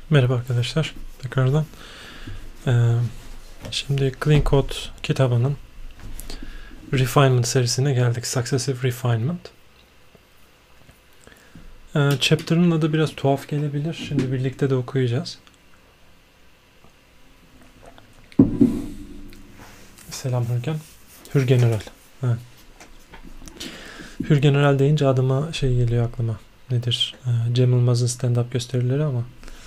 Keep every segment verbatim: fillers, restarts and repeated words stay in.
Merhaba arkadaşlar, tekrardan. Ee, şimdi Clean Code kitabının Refinement serisine geldik. Successive Refinement. Ee, chapter'ın adı biraz tuhaf gelebilir. Şimdi birlikte de okuyacağız. Selam Hürgen. Hürgeneral. Ha. Hürgeneral deyince adıma şey geliyor aklıma. Nedir? Ee, Cem Yılmaz'ın stand-up gösterileri ama.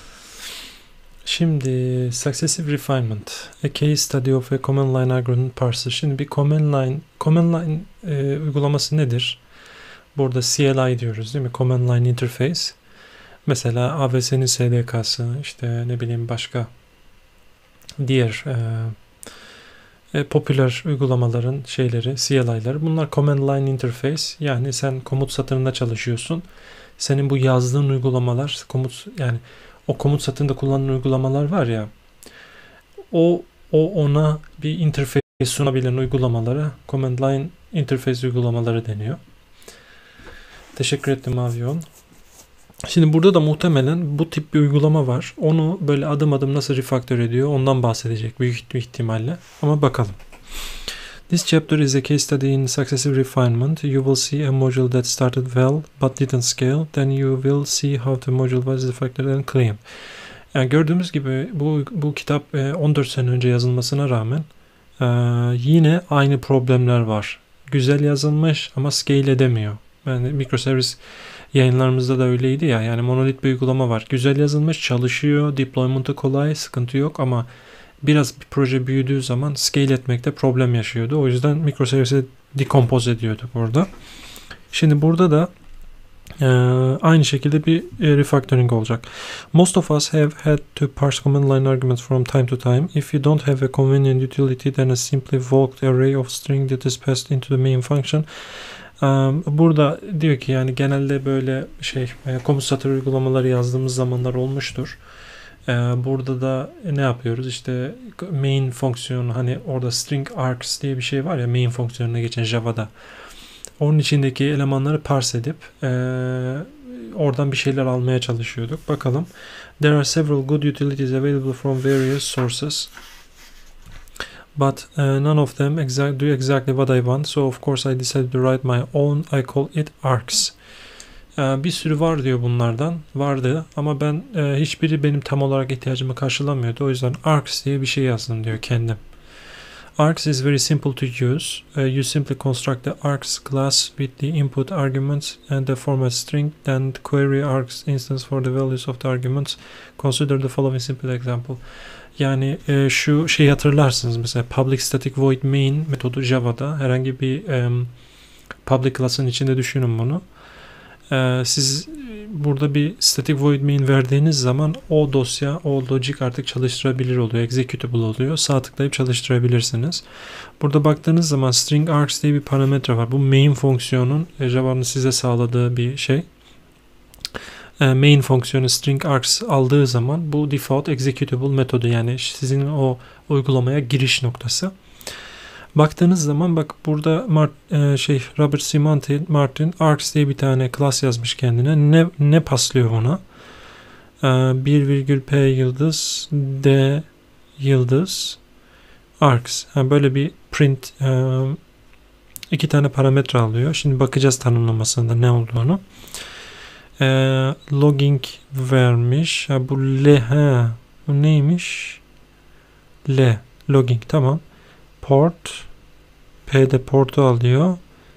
Şimdi Successive Refinement, a case study of a command line argument parser. Şimdi bir command line, command line e, uygulaması nedir? Burada C L I diyoruz değil mi? Command line interface. Mesela A W S'nin S D K'sı, işte ne bileyim başka diğer e, e, popüler uygulamaların şeyleri, C L I'ları. Bunlar command line interface. Yani sen komut satırında çalışıyorsun. Senin bu yazdığın uygulamalar, komut yani o komut satırında kullanılan uygulamalar var ya, o o ona bir interface sunabilen uygulamalara command line interface uygulamaları deniyor. Teşekkür ettim Avion. Şimdi burada da muhtemelen bu tip bir uygulama var. Onu böyle adım adım nasıl refactor ediyor ondan bahsedecek büyük ihtimalle. Ama bakalım. This chapter is a case study in successive refinement. You will see a module that started well but didn't scale. Then you will see how the module was refactored and cleaned. Yani gördüğümüz gibi bu bu kitap on dört sene önce yazılmasına rağmen e, yine aynı problemler var. Güzel yazılmış ama scale edemiyor. Yani microservice yayınlarımızda da öyleydi ya. Yani monolit bir uygulama var. Güzel yazılmış, çalışıyor, deployment'ı kolay, sıkıntı yok ama biraz bir proje büyüdüğü zaman scale etmekte problem yaşıyordu. O yüzden microservice'e decompose ediyorduk orada. Şimdi burada da e, aynı şekilde bir e, refactoring olacak. Most of us have had to parse command line arguments from time to time. If you don't have a convenient utility, then a simply walked array of string that is passed into the main function. Um, burada diyor ki yani genelde böyle şey e, komut satır uygulamaları yazdığımız zamanlar olmuştur. Burada da ne yapıyoruz? İşte main fonksiyonu, hani orada string args diye bir şey var ya, main fonksiyonuna geçen Java'da. Onun içindeki elemanları parse edip e, oradan bir şeyler almaya çalışıyorduk. Bakalım. There are several good utilities available from various sources. But uh, none of them exact, do exactly what I want. So of course I decided to write my own. I call it args. Bir sürü var diyor bunlardan. Vardı ama ben e, hiçbiri benim tam olarak ihtiyacımı karşılamıyordu. O yüzden args diye bir şey yazdım diyor kendim. Args is very simple to use. Uh, you simply construct the args class with the input arguments and the format string. Then query args instance for the values of the arguments. Consider the following simple example. Yani e, şu şeyi hatırlarsınız. Mesela public static void main metodu Java'da. Herhangi bir um, public class'ın içinde düşünün bunu. Ee, siz burada bir static void main verdiğiniz zaman o dosya, o logic artık çalıştırabilir oluyor, executable oluyor. Sağ tıklayıp çalıştırabilirsiniz. Burada baktığınız zaman string args diye bir parametre var. Bu main fonksiyonun Java'nın size sağladığı bir şey. Ee, main fonksiyonu string args aldığı zaman bu default executable metodu, yani sizin o uygulamaya giriş noktası. Baktığınız zaman bak burada Mart, e, şey Robert C. Martin, Martin args diye bir tane class yazmış kendine. Ne ne paslıyor ona? E, bir virgül p yıldız d yıldız args. Yani böyle bir print e, iki tane parametre alıyor. Şimdi bakacağız tanımlamasında ne olduğunu. E, logging vermiş. Ha, bu l ha bu neymiş? L logging, tamam. Port, P'de portu alıyor.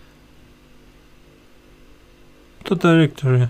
Bu da directory.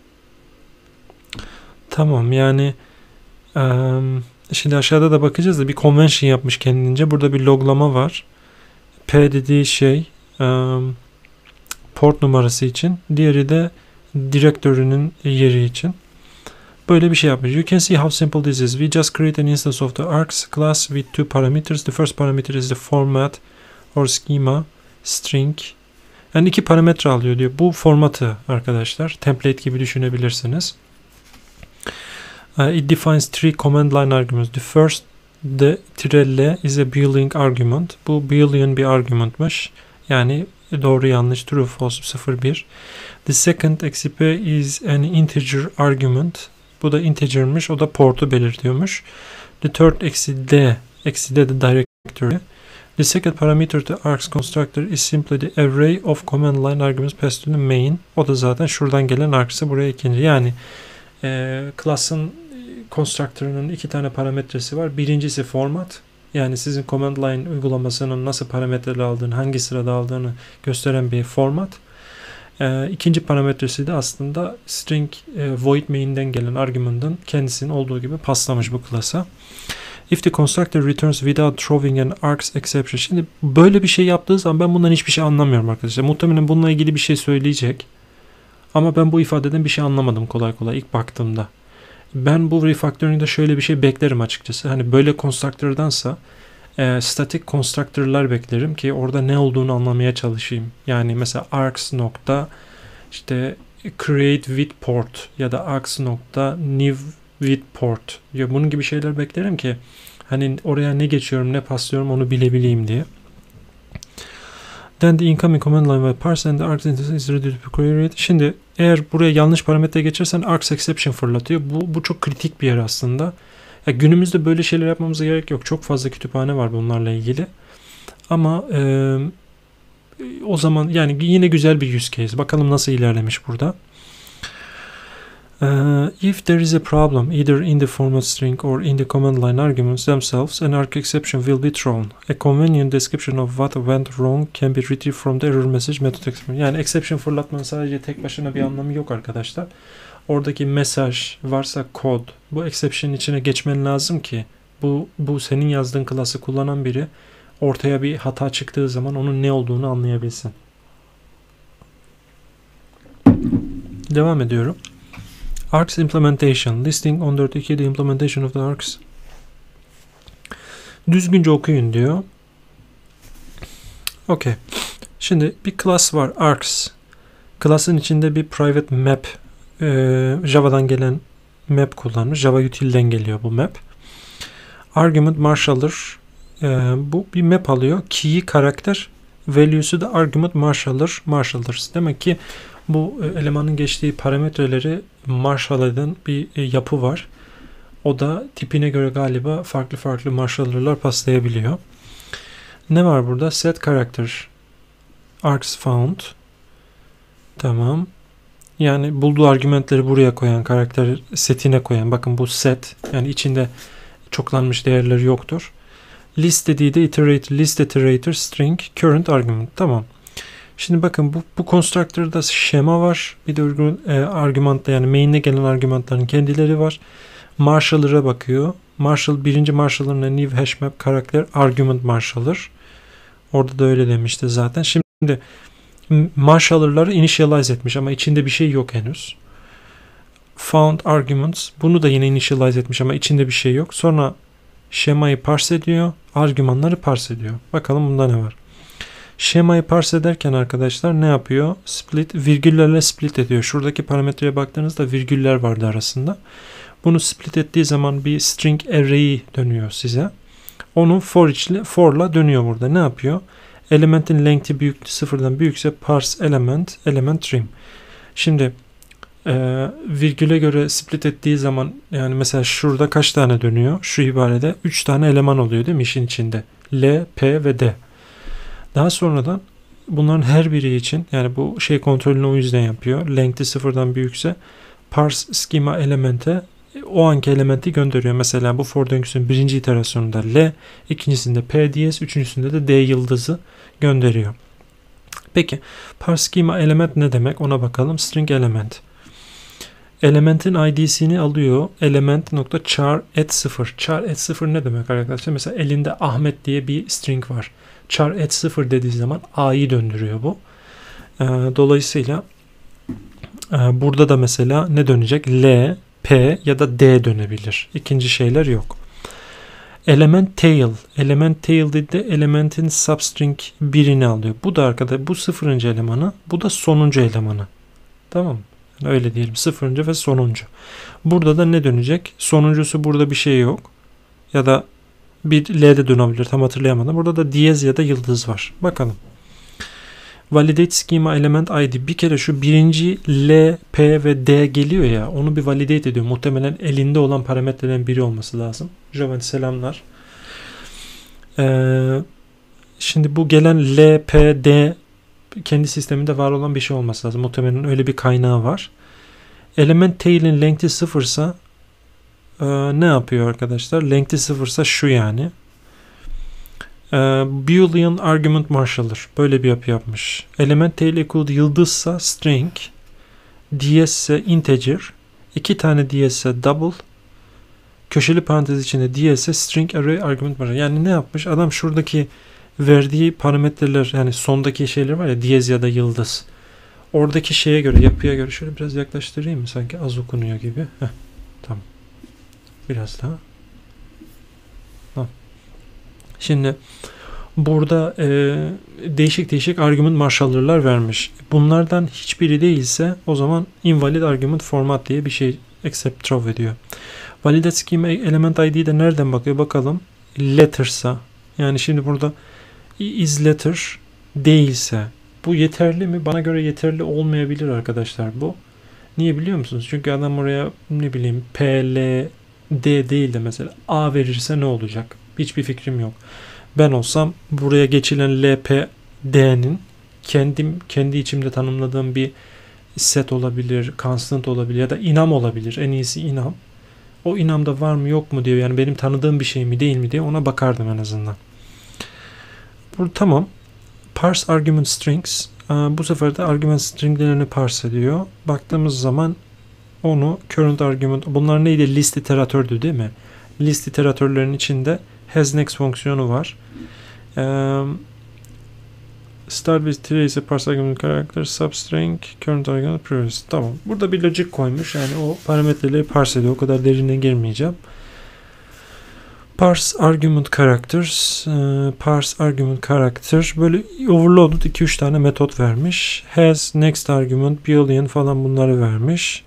Tamam, yani um, şimdi aşağıda da bakacağız da bir convention yapmış kendince. Burada bir loglama var. P dediği şey um, port numarası için. Diğeri de directory'nin yeri için. Böyle bir şey yapmış. You can see how simple this is. We just create an instance of the args class with two parameters. The first parameter is the format or schema string. Yani iki parametre alıyor diyor. Bu formatı arkadaşlar. Template gibi düşünebilirsiniz. Uh, it defines three command line arguments. The first, the -l is a boolean argument. Bu boolean bir argumentmış. Yani doğru yanlış, true false, sıfır bir. The second xp is an integer argument. Bu da integer'mış. O da port'u belirtiyormuş. The third eksi d. Eksi d de directory. The second parameter to args constructor is simply the array of command line arguments passed to the main. O da zaten şuradan gelen args'ı buraya ikinci. Yani e, class'ın constructor'ının iki tane parametresi var. Birincisi format. Yani sizin command line uygulamasının nasıl parametreleri aldığını, hangi sırada aldığını gösteren bir format. E, ikinci parametresi de aslında string e, void main'den gelen argümanın kendisinin olduğu gibi paslamış bu class'a. If the constructor returns without throwing an args exception. Şimdi böyle bir şey yaptığı zaman ben bundan hiçbir şey anlamıyorum arkadaşlar. Muhtemelen bununla ilgili bir şey söyleyecek. Ama ben bu ifadeden bir şey anlamadım kolay kolay ilk baktığımda. Ben bu refactoring'de şöyle bir şey beklerim açıkçası. Hani böyle constructor'dansa e, static constructor'lar beklerim ki orada ne olduğunu anlamaya çalışayım. Yani mesela args nokta işte create with port ya da args nokta new with port. Ya bunun gibi şeyler beklerim ki hani oraya ne geçiyorum ne paslıyorum onu bilebileyim diye. Then the incoming command line will parse and the args is ready to be queried. Şimdi eğer buraya yanlış parametre geçersen args exception fırlatıyor. Bu, bu çok kritik bir yer aslında. Ya günümüzde böyle şeyler yapmamıza gerek yok. Çok fazla kütüphane var bunlarla ilgili. Ama e, o zaman yani yine güzel bir use case. Bakalım nasıl ilerlemiş burada. Uh, if there is a problem either in the format string or in the command line arguments themselves, an arg exception will be thrown. A convenient description of what went wrong can be retrieved from the error message method exception. Yani exception fırlatmanın sadece tek başına bir anlamı yok arkadaşlar. Oradaki mesaj varsa kod, bu exception'ın içine geçmen lazım ki bu bu senin yazdığın klası kullanan biri ortaya bir hata çıktığı zaman onun ne olduğunu anlayabilsin. Devam ediyorum. Args implementation. Listing on dört iki the implementation of the args. Düzgünce okuyun diyor. Okay. Şimdi bir class var args. Class'ın içinde bir private map e, Java'dan gelen map kullanmış. Java util'den geliyor bu map. Argument marshal'ır. E, bu bir map alıyor. Key karakter. Value'su da argument marshal'ır. Marshal'dır. Demek ki bu elemanın geçtiği parametreleri marshal eden bir yapı var. O da tipine göre galiba farklı farklı marshal'lar paslayabiliyor. Ne var burada? Set character args found. Tamam. Yani bulduğu argümanları buraya koyan, karakter setine koyan. Bakın bu set. Yani içinde çoklanmış değerleri yoktur. List dediği de iterator, list iterator string current argument. Tamam. Şimdi bakın bu, bu constructor'da şema var. Bir de uygun e, argümantta yani main'e gelen argümanların kendileri var. Marshal'lara bakıyor. Marshall birinci marshal'larına new hashmap karakter argument marshal'lar. Orada da öyle demişti zaten. Şimdi marshal'ları initialize etmiş ama içinde bir şey yok henüz. Found arguments bunu da yine initialize etmiş ama içinde bir şey yok. Sonra şemayı parse ediyor. Argümanları parse ediyor. Bakalım bunda ne var. Şemayı parse ederken arkadaşlar ne yapıyor? Split, virgüllerle split ediyor. Şuradaki parametreye baktığınızda virgüller vardı arasında. Bunu split ettiği zaman bir string array'i dönüyor size. Onu for içli, for'la dönüyor burada. Ne yapıyor? Elementin length'i büyük, sıfırdan büyükse parse element, element trim. Şimdi e, virgüle göre split ettiği zaman yani mesela şurada kaç tane dönüyor? Şu ibarede üç tane eleman oluyor değil mi işin içinde? L, P ve D. Daha sonradan bunların her biri için yani bu şey kontrolünü o yüzden yapıyor. Length'i sıfırdan büyükse parse schema elemente o anki elementi gönderiyor. Mesela bu for döngüsünün birinci iterasyonunda L, ikincisinde P diyez, üçüncüsünde de D yıldızı gönderiyor. Peki parse schema element ne demek? Ona bakalım. String element. Elementin I D'sini alıyor. Element nokta char at sıfır. Char at sıfır ne demek arkadaşlar? Mesela elinde Ahmet diye bir string var. Char at sıfır dediği zaman A'yı döndürüyor bu. Ee, dolayısıyla e, burada da mesela ne dönecek? L, P ya da D dönebilir. İkinci şeyler yok. Element tail. Element tail dediğinde elementin substring birini alıyor. Bu da arkada bu sıfırıncı elemanı. Bu da sonuncu elemanı. Tamam mı? Yani öyle diyelim. Sıfırıncı ve sonuncu. Burada da ne dönecek? Sonuncusu burada bir şey yok. Ya da bir L'de dönebilir. Tam hatırlayamadım. Burada da diyez ya da yıldız var. Bakalım. Validate schema element I D. Bir kere şu birinci L, P ve D geliyor ya, onu bir validate ediyor. Muhtemelen elinde olan parametrelerin biri olması lazım. Joven selamlar. Ee, şimdi bu gelen L, P, D kendi sisteminde var olan bir şey olması lazım. Muhtemelen öyle bir kaynağı var. Element tail'in length'i sıfırsa e, ne yapıyor arkadaşlar? Length'i sıfırsa şu yani. E, Boolean argument marshal'ır. Böyle bir yapı yapmış. Element tail equal yıldızsa string, D S ise integer, iki tane D S ise double, köşeli parantez içinde D S ise string array argument marshal. Yani ne yapmış? Adam şuradaki verdiği parametreler, yani sondaki şeyler var ya, diyez ya da yıldız. Oradaki şeye göre, yapıya göre şöyle biraz yaklaştırayım mı? Sanki az okunuyor gibi. Heh, tamam. Biraz daha. Tamam. Şimdi burada e, değişik değişik argument marshaller'lar vermiş. Bunlardan hiçbiri değilse o zaman invalid argument format diye bir şey accept throw ediyor. Validate schema element I D'de nereden bakıyor? Bakalım. Letter'sa, yani şimdi burada is letter değilse bu yeterli mi? Bana göre yeterli olmayabilir arkadaşlar bu. Niye biliyor musunuz? Çünkü adam oraya ne bileyim P, L, D değil de mesela A verirse ne olacak? Hiçbir fikrim yok. Ben olsam buraya geçilen L, P, D'nin kendim kendi içimde tanımladığım bir set olabilir, constant olabilir ya da inam olabilir. En iyisi inam. O inamda var mı yok mu diye, yani benim tanıdığım bir şey mi değil mi diye ona bakardım en azından. Bu tamam. Parse argument strings. Bu sefer de argument stringlerini parse ediyor. Baktığımız zaman onu current argument, bunlar neydi? List iteratördü değil mi? List iteratörlerin içinde hasNext fonksiyonu var. Start with trace parse argument character substring current argument previous. Tamam. Burada bir logic koymuş. Yani o parametreleri parse ediyor. O kadar derine girmeyeceğim. Parse argument characters, e, parse argument character, böyle overloaded iki üç tane metot vermiş. Has, next argument, boolean falan bunları vermiş.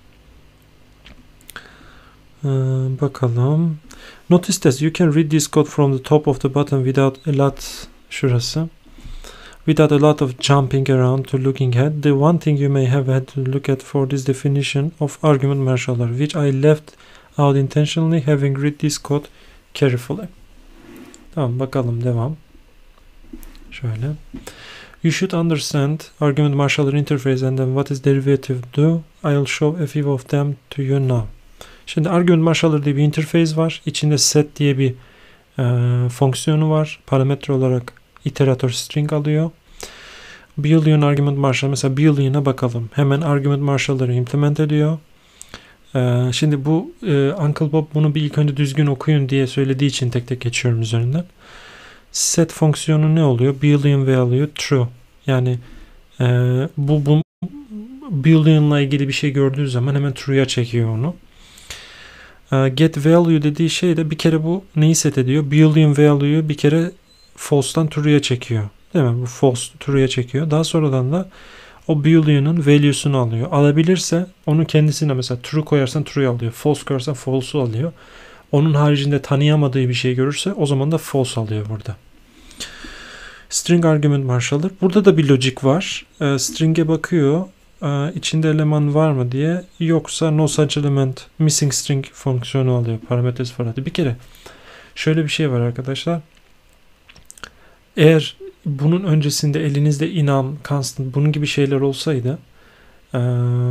E, bakalım. Notice that you can read this code from the top of the button without a lot, şurası. Without a lot of jumping around to looking at. The one thing you may have had to look at for this definition of argument marshaller, which I left out intentionally having read this code carefully. Tamam, bakalım devam. Şöyle. You should understand argument marshaller interface and then what is derivative do. I'll show a few of them to you now. Şimdi argument marshaller diye bir interface var. İçinde set diye bir e, fonksiyonu var. Parametre olarak iterator string alıyor. Boolean argument marshal, mesela Boolean'a bakalım. Hemen argument marshaller'ı implement ediyor. Ee, şimdi bu e, Uncle Bob bunu bir ilk önce düzgün okuyun diye söylediği için tek tek geçiyorum üzerinden. Set fonksiyonu ne oluyor? Boolean value true. Yani e, bu, bu Boolean'la ilgili bir şey gördüğü zaman hemen true'ya çekiyor onu. E, get value dediği şey de bir kere bu neyi set ediyor? Boolean value'yu bir kere false'tan true'ya çekiyor. Değil mi? Bu false true'ya çekiyor. Daha sonradan da o Boolean'ın value'sunu alıyor. Alabilirse onu kendisine, mesela true koyarsan true'yu alıyor. False koyarsan false'u alıyor. Onun haricinde tanıyamadığı bir şey görürse o zaman da false alıyor burada. String argument marshal'dır. Burada da bir logic var. E, string'e bakıyor. E, içinde eleman var mı diye. Yoksa no such element missing string fonksiyonu alıyor. Parametresi falan. Bir kere şöyle bir şey var arkadaşlar. Eğer bunun öncesinde elinizde inam, constant, bunun gibi şeyler olsaydı e,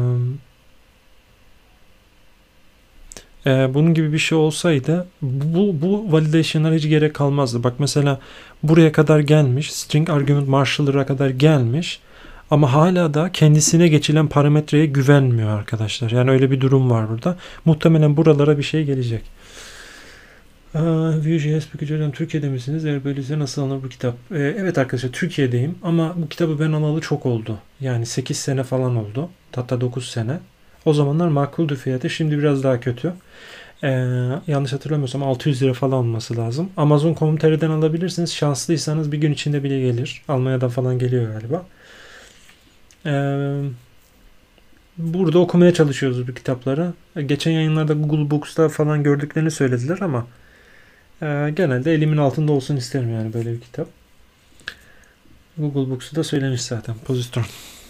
e, bunun gibi bir şey olsaydı bu, bu validation'lara hiç gerek kalmazdı. Bak mesela buraya kadar gelmiş, string argument marshaller'a kadar gelmiş ama hala da kendisine geçilen parametreye güvenmiyor arkadaşlar. Yani öyle bir durum var burada. Muhtemelen buralara bir şey gelecek. Vue.js Hocam Türkiye'de misiniz? Eğer böyleyse nasıl alınır bu kitap? Ee, evet arkadaşlar, Türkiye'deyim ama bu kitabı ben alalı çok oldu. Yani sekiz sene falan oldu. Hatta dokuz sene. O zamanlar makuldü fiyatı. Şimdi biraz daha kötü. Ee, yanlış hatırlamıyorsam altı yüz lira falan olması lazım. amazon nokta com nokta tr'den alabilirsiniz. Şanslıysanız bir gün içinde bile gelir. Almanya'dan falan geliyor galiba. Ee, burada okumaya çalışıyoruz bu kitapları. Geçen yayınlarda Google Books'ta falan gördüklerini söylediler ama Ee, genelde elimin altında olsun isterim yani böyle bir kitap. Google Books'u da söylemiş zaten pozitron.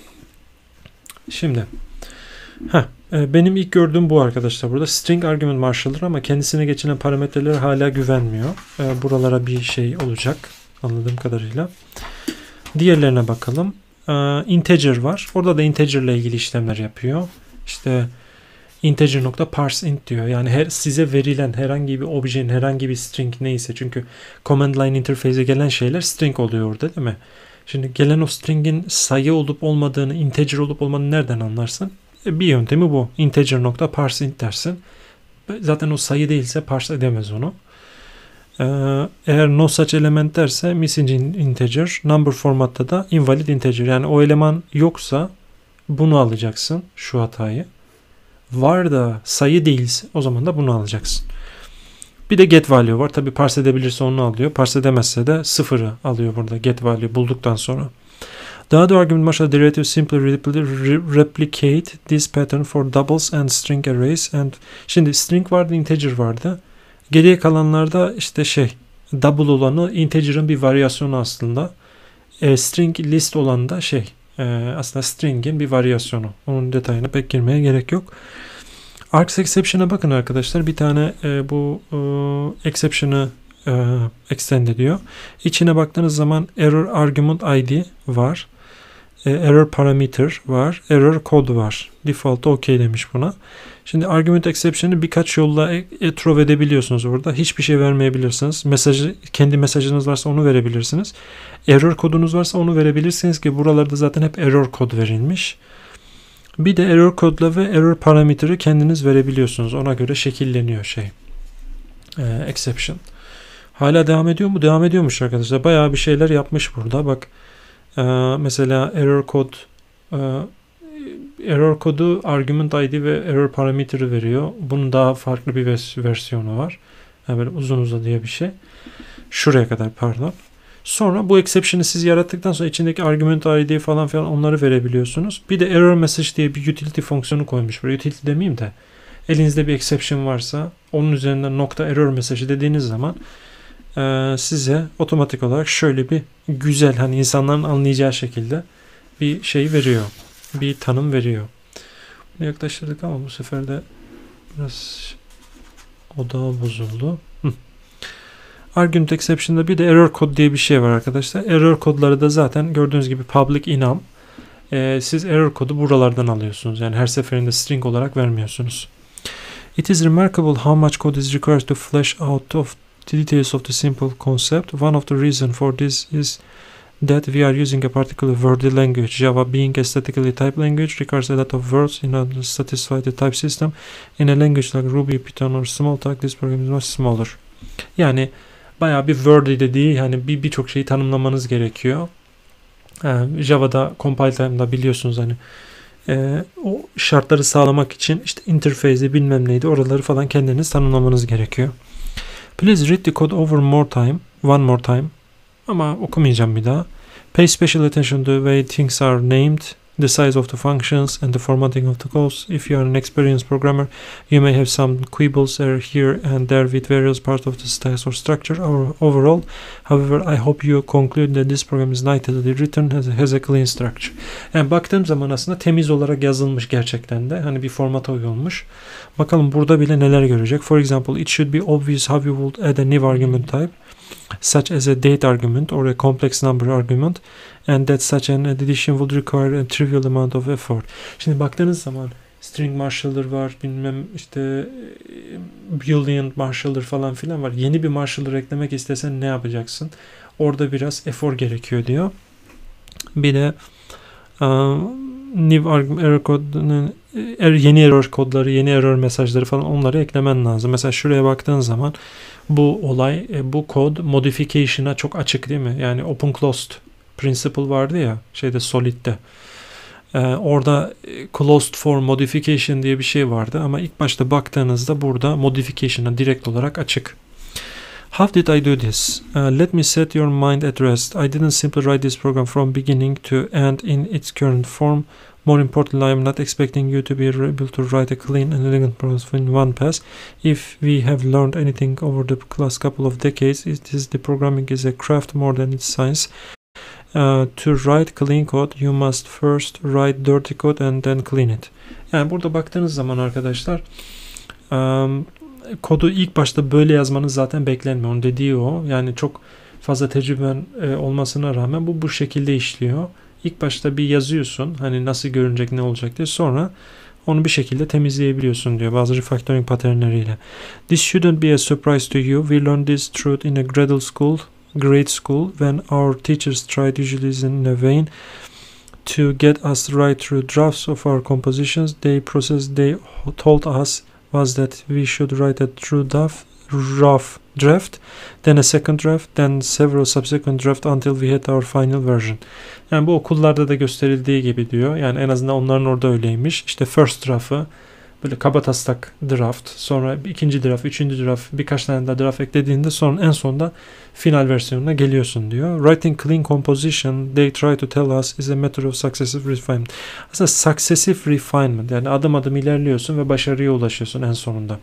Şimdi heh, benim ilk gördüğüm bu arkadaşlar burada. String argument marshal'dır ama kendisine geçilen parametreler hala güvenmiyor. Buralara bir şey olacak anladığım kadarıyla. Diğerlerine bakalım. Integer var. Orada da integer ile ilgili işlemler yapıyor. İşte integer.parseInt diyor. Yani her size verilen herhangi bir objenin, herhangi bir string neyse, çünkü command line interface'e gelen şeyler string oluyor orada değil mi? Şimdi gelen o string'in sayı olup olmadığını, integer olup olmadığını nereden anlarsın? E, bir yöntemi bu. Integer.parseInt dersin. Zaten o sayı değilse parse edemez onu. Ee, eğer no such element derse missing integer, number formatta da invalid integer. Yani o eleman yoksa bunu alacaksın, şu hatayı. Var da sayı değilse o zaman da bunu alacaksın. Bir de get value var. Tabi parse edebilirse onu alıyor. Parse edemezse de sıfırı alıyor burada get value bulduktan sonra. The other argument marshal derivative simply replicate this pattern for doubles and string arrays. And şimdi string vardı, integer vardı. Geriye kalanlarda işte şey double olanı integer'ın bir varyasyonu aslında. E, string list olan da şey e, aslında string'in bir varyasyonu. Onun detayına pek girmeye gerek yok. Args exception'a bakın arkadaşlar. Bir tane e, bu e, exception'ı e, extend ediyor. İçine baktığınız zaman error argument I D var. E, error parameter var. Error code var. Default OK demiş buna. Şimdi argument exception'ı birkaç yolla e, e, throw edebiliyorsunuz orada. Hiçbir şey vermeyebilirsiniz. Mesajı, kendi mesajınız varsa onu verebilirsiniz. Error kodunuz varsa onu verebilirsiniz ki buralarda zaten hep error kod verilmiş. Bir de error kodla ve error parameteri kendiniz verebiliyorsunuz. Ona göre şekilleniyor şey. Ee, exception. Hala devam ediyor mu? Devam ediyormuş arkadaşlar. Bayağı bir şeyler yapmış burada. Bak e, mesela error kod e, error kodu argument I D ve error parameteri veriyor. Bunun daha farklı bir vers versiyonu var. Yani böyle uzun uzadıya bir şey. Şuraya kadar pardon. Sonra bu exception'ı siz yarattıktan sonra içindeki argument I D falan filan onları verebiliyorsunuz. Bir de error message diye bir utility fonksiyonu koymuş. Buraya utility demeyeyim de elinizde bir exception varsa onun üzerinden nokta error message dediğiniz zaman e, size otomatik olarak şöyle bir güzel, hani insanların anlayacağı şekilde bir şey veriyor. Bir tanım veriyor. Bunu yaklaştırdık ama bu sefer de biraz odağı bozuldu. Hı. Argument exception'da bir de error code diye bir şey var arkadaşlar. Error kodları da zaten gördüğünüz gibi public enum. Ee, siz error kodu buralardan alıyorsunuz. Yani her seferinde string olarak vermiyorsunuz. It is remarkable how much code is required to flesh out of the details of the simple concept. One of the reasons for this is that we are using a particular wordy language. Java, being a statically typed language, requires a lot of words in order to satisfy the type system. In a language like Ruby, Python or Smalltalk, this program is much smaller. Yani bayağı bir wordy dediği, yani bir birçok şeyi tanımlamanız gerekiyor. Yani Java'da compile time'da biliyorsunuz hani e, o şartları sağlamak için işte interface'i bilmem neydi oraları falan kendiniz tanımlamanız gerekiyor. Please read the code over more time, one more time. Ama okumayacağım bir daha. Pay special attention to the way things are named, the size of the functions and the formatting of the codes. If you are an experienced programmer, you may have some quibbles here and there with various parts of the style or structure. Overall, however, I hope you conclude that this program is nicely written, has a, has a clean structure. Yani baktığım zaman aslında temiz olarak yazılmış gerçekten de. Hani bir formata uyulmuş. Bakalım burada bile neler görecek. For example, it should be obvious how you would add a new argument type, such as a date argument or a complex number argument, and that such an addition would require a trivial amount of effort. Şimdi baktığınız zaman string marshal'ır var, bilmem işte boolean marshal'ır falan filan var. Yeni bir marshal'ır eklemek istesen ne yapacaksın? Orada biraz efor gerekiyor diyor. Bir de uh, new error code, er, yeni error kodları, yeni error mesajları falan onları eklemen lazım. Mesela şuraya baktığın zaman bu olay, bu kod modification'a çok açık değil mi? Yani open closed principle vardı ya şeyde Solid'de. Ee, orada closed for modification diye bir şey vardı ama ilk başta baktığınızda burada modification'a direkt olarak açık. How did I do this? Uh, let me set your mind at rest. I didn't simply write this program from beginning to end in its current form. More importantly, I am not expecting you to be able to write a clean and elegant program in one pass. If we have learned anything over the last couple of decades, it is the programming is a craft more than it's science. Uh, to write clean code, you must first write dirty code and then clean it. Yani burada baktığınız zaman arkadaşlar um, kodu ilk başta böyle yazmanız zaten beklenmiyor. Onun dediği o. Yani çok fazla tecrüben e, olmasına rağmen bu bu şekilde işliyor. İlk başta bir yazıyorsun. Hani nasıl görünecek, ne olacak diye. Sonra onu bir şekilde temizleyebiliyorsun diyor bazı refactoring paternleriyle. This shouldn't be a surprise to you. We learned this truth in a grade school, grade school when our teachers tried usually in a vain to get us to write through drafts of our compositions. The process they told us was that we should write a true draft, rough draft, then a second draft, then several subsequent draft until we had our final version. Yani bu okullarda da gösterildiği gibi diyor. Yani en azından onların orada öyleymiş. İşte first draft'ı böyle kabataslak draft, sonra ikinci draft, üçüncü draft, birkaç tane daha draft eklediğinde sonra en sonunda final versiyonuna geliyorsun diyor. Writing clean composition, they try to tell us, is a method of successive refinement. Aslında successive refinement, yani adım adım ilerliyorsun ve başarıya ulaşıyorsun en sonunda.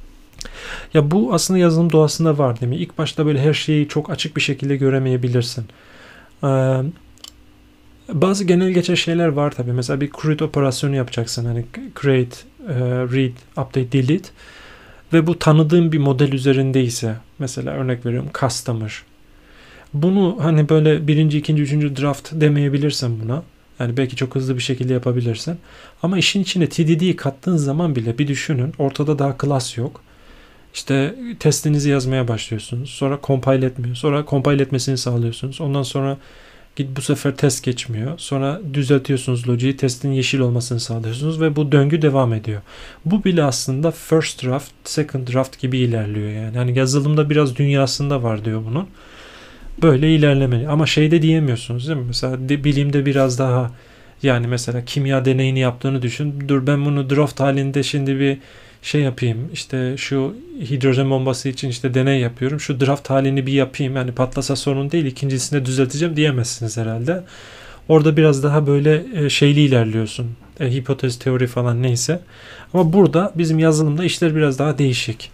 Ya bu aslında yazılım doğasında var değil mi? İlk başta böyle her şeyi çok açık bir şekilde göremeyebilirsin. Ee, bazı genel geçer şeyler var tabii. Mesela bir create operasyonu yapacaksın. Hani create, e, read, update, delete. Ve bu tanıdığın bir model üzerindeyse, mesela örnek veriyorum customer. Bunu hani böyle birinci, ikinci, üçüncü draft demeyebilirsin buna. Yani belki çok hızlı bir şekilde yapabilirsin. Ama işin içine T D D'yi kattığın zaman bile bir düşünün. Ortada daha class yok. İşte testinizi yazmaya başlıyorsunuz. Sonra compile etmiyor. Sonra compile etmesini sağlıyorsunuz. Ondan sonra git bu sefer test geçmiyor. Sonra düzeltiyorsunuz logiği. Testin yeşil olmasını sağlıyorsunuz ve bu döngü devam ediyor. Bu bile aslında first draft, second draft gibi ilerliyor yani. Yani yazılımda biraz dünyasında var diyor bunun. Böyle ilerlemeli. Ama şeyde diyemiyorsunuz değil mi? Mesela de, bilimde biraz daha, yani mesela kimya deneyini yaptığını düşün. Dur ben bunu draft halinde şimdi bir şey yapayım. İşte şu hidrojen bombası için işte deney yapıyorum. Şu draft halini bir yapayım. Yani patlasa sorun değil. İkincisinde düzelteceğim diyemezsiniz herhalde. Orada biraz daha böyle e, şeyli ilerliyorsun. E, hipotez, teori falan neyse. Ama burada bizim yazılımda işler biraz daha değişik.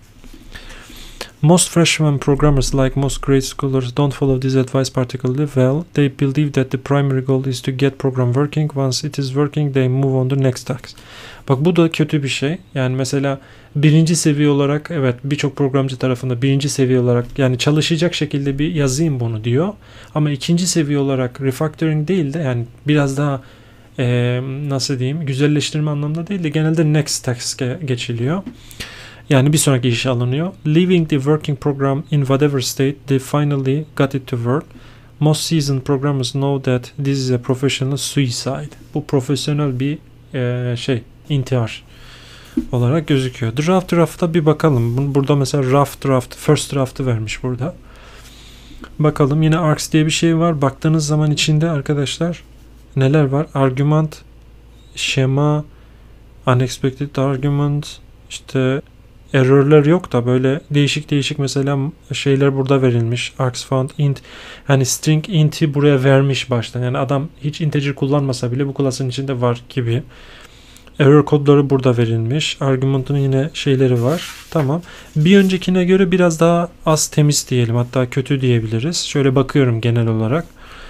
Most freshman programmers, like most grade scholars, don't follow this advice particularly well. They believe that the primary goal is to get program working. Once it is working, they move on to the next task. Bak bu da kötü bir şey. Yani mesela birinci seviye olarak, evet birçok programcı tarafında birinci seviye olarak yani çalışacak şekilde bir yazayım bunu diyor. Ama ikinci seviye olarak refactoring değil de yani biraz daha e, nasıl diyeyim güzelleştirme anlamında değil de genelde next task'e geçiliyor. Yani bir sonraki işe alınıyor. Leaving the working program in whatever state they finally got it to work. Most seasoned programmers know that this is a professional suicide. Bu profesyonel bir e, şey, intihar olarak gözüküyor. Draft draft'a bir bakalım. Burada mesela rough draft, first draft'ı vermiş burada. Bakalım yine args diye bir şey var. Baktığınız zaman içinde arkadaşlar neler var? Argument, şema, unexpected argument, işte error'lar yok da böyle değişik değişik mesela şeyler burada verilmiş. Args found int, yani string int'i buraya vermiş baştan. Yani adam hiç integer kullanmasa bile bu class'ın içinde var gibi. Error kodları burada verilmiş. Argument'ın yine şeyleri var. Tamam. Bir öncekine göre biraz daha az temiz diyelim. Hatta kötü diyebiliriz. Şöyle bakıyorum genel olarak.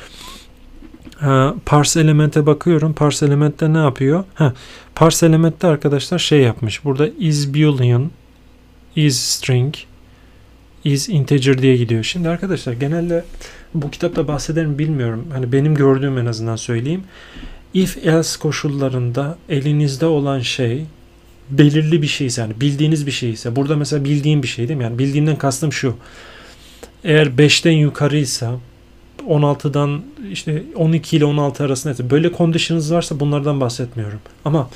Ha, parse elemente bakıyorum. Parse elementte ne yapıyor? Ha, parse elementte arkadaşlar şey yapmış. Burada is boolean, is string, is integer diye gidiyor. Şimdi arkadaşlar genelde bu kitapta bahseder mi bilmiyorum. Hani benim gördüğüm en azından söyleyeyim. If else koşullarında elinizde olan şey belirli bir şeyse, yani bildiğiniz bir şeyse, burada mesela bildiğim bir şey değil mi? Yani bildiğimden kastım şu. Eğer beşten yukarıysa, on altıdan işte on iki ile on altı arasında böyle conditions varsa bunlardan bahsetmiyorum. Ama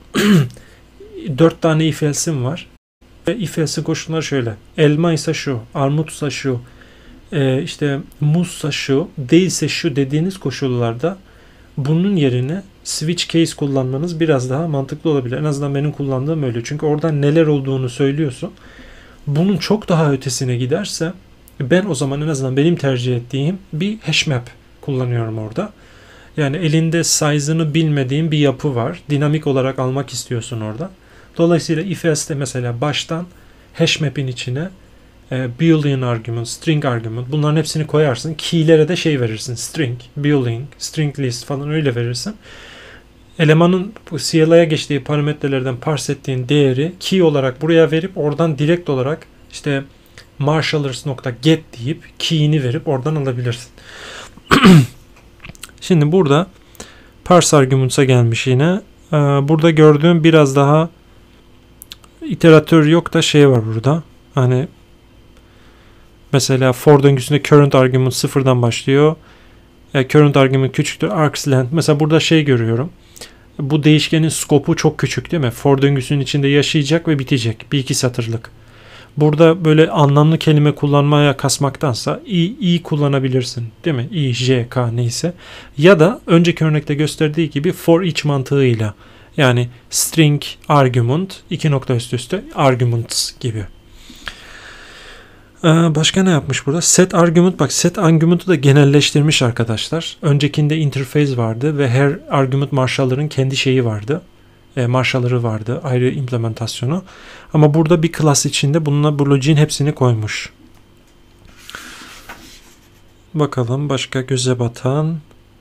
dört tane if else'im var. Ve if else koşulları şöyle. Elma ise şu, armutsa şu, e, işte muzsa şu, değilse şu dediğiniz koşullarda bunun yerine switch case kullanmanız biraz daha mantıklı olabilir. En azından benim kullandığım öyle. Çünkü oradan neler olduğunu söylüyorsun. Bunun çok daha ötesine giderse ben o zaman en azından benim tercih ettiğim bir hashmap kullanıyorum orada. Yani elinde size'ını bilmediğin bir yapı var. Dinamik olarak almak istiyorsun orada. Dolayısıyla if else'de mesela baştan hashmap'in içine e, Boolean argument, string argument, bunların hepsini koyarsın. Key'lere de şey verirsin. String, Boolean, string list falan öyle verirsin. Elemanın C L I'ye geçtiği parametrelerden parse ettiğin değeri key olarak buraya verip oradan direkt olarak işte marshallers.get deyip key'ini verip oradan alabilirsin. Şimdi burada parse arguments'a gelmiş yine. Ee, burada gördüğüm biraz daha iteratör yok da şey var burada. Hani mesela for döngüsünde current argument sıfırdan başlıyor. E, current argument küçüktür args length. Mesela burada şey görüyorum. Bu değişkenin skopu çok küçük değil mi? For döngüsünün içinde yaşayacak ve bitecek. Bir iki satırlık. Burada böyle anlamlı kelime kullanmaya kasmaktansa i, i kullanabilirsin. Değil mi? I, j, k neyse. Ya da önceki örnekte gösterdiği gibi for each mantığıyla. Yani string argument iki nokta üst üste arguments gibi. Ee, başka ne yapmış burada? Set argument. Bak set argument'ı da genelleştirmiş arkadaşlar. Öncekinde interface vardı ve her argument marshall'ların kendi şeyi vardı. E, marshall'ları vardı. Ayrı implementasyonu. Ama burada bir class içinde bununla bu logiğin hepsini koymuş. Bakalım başka göze batan.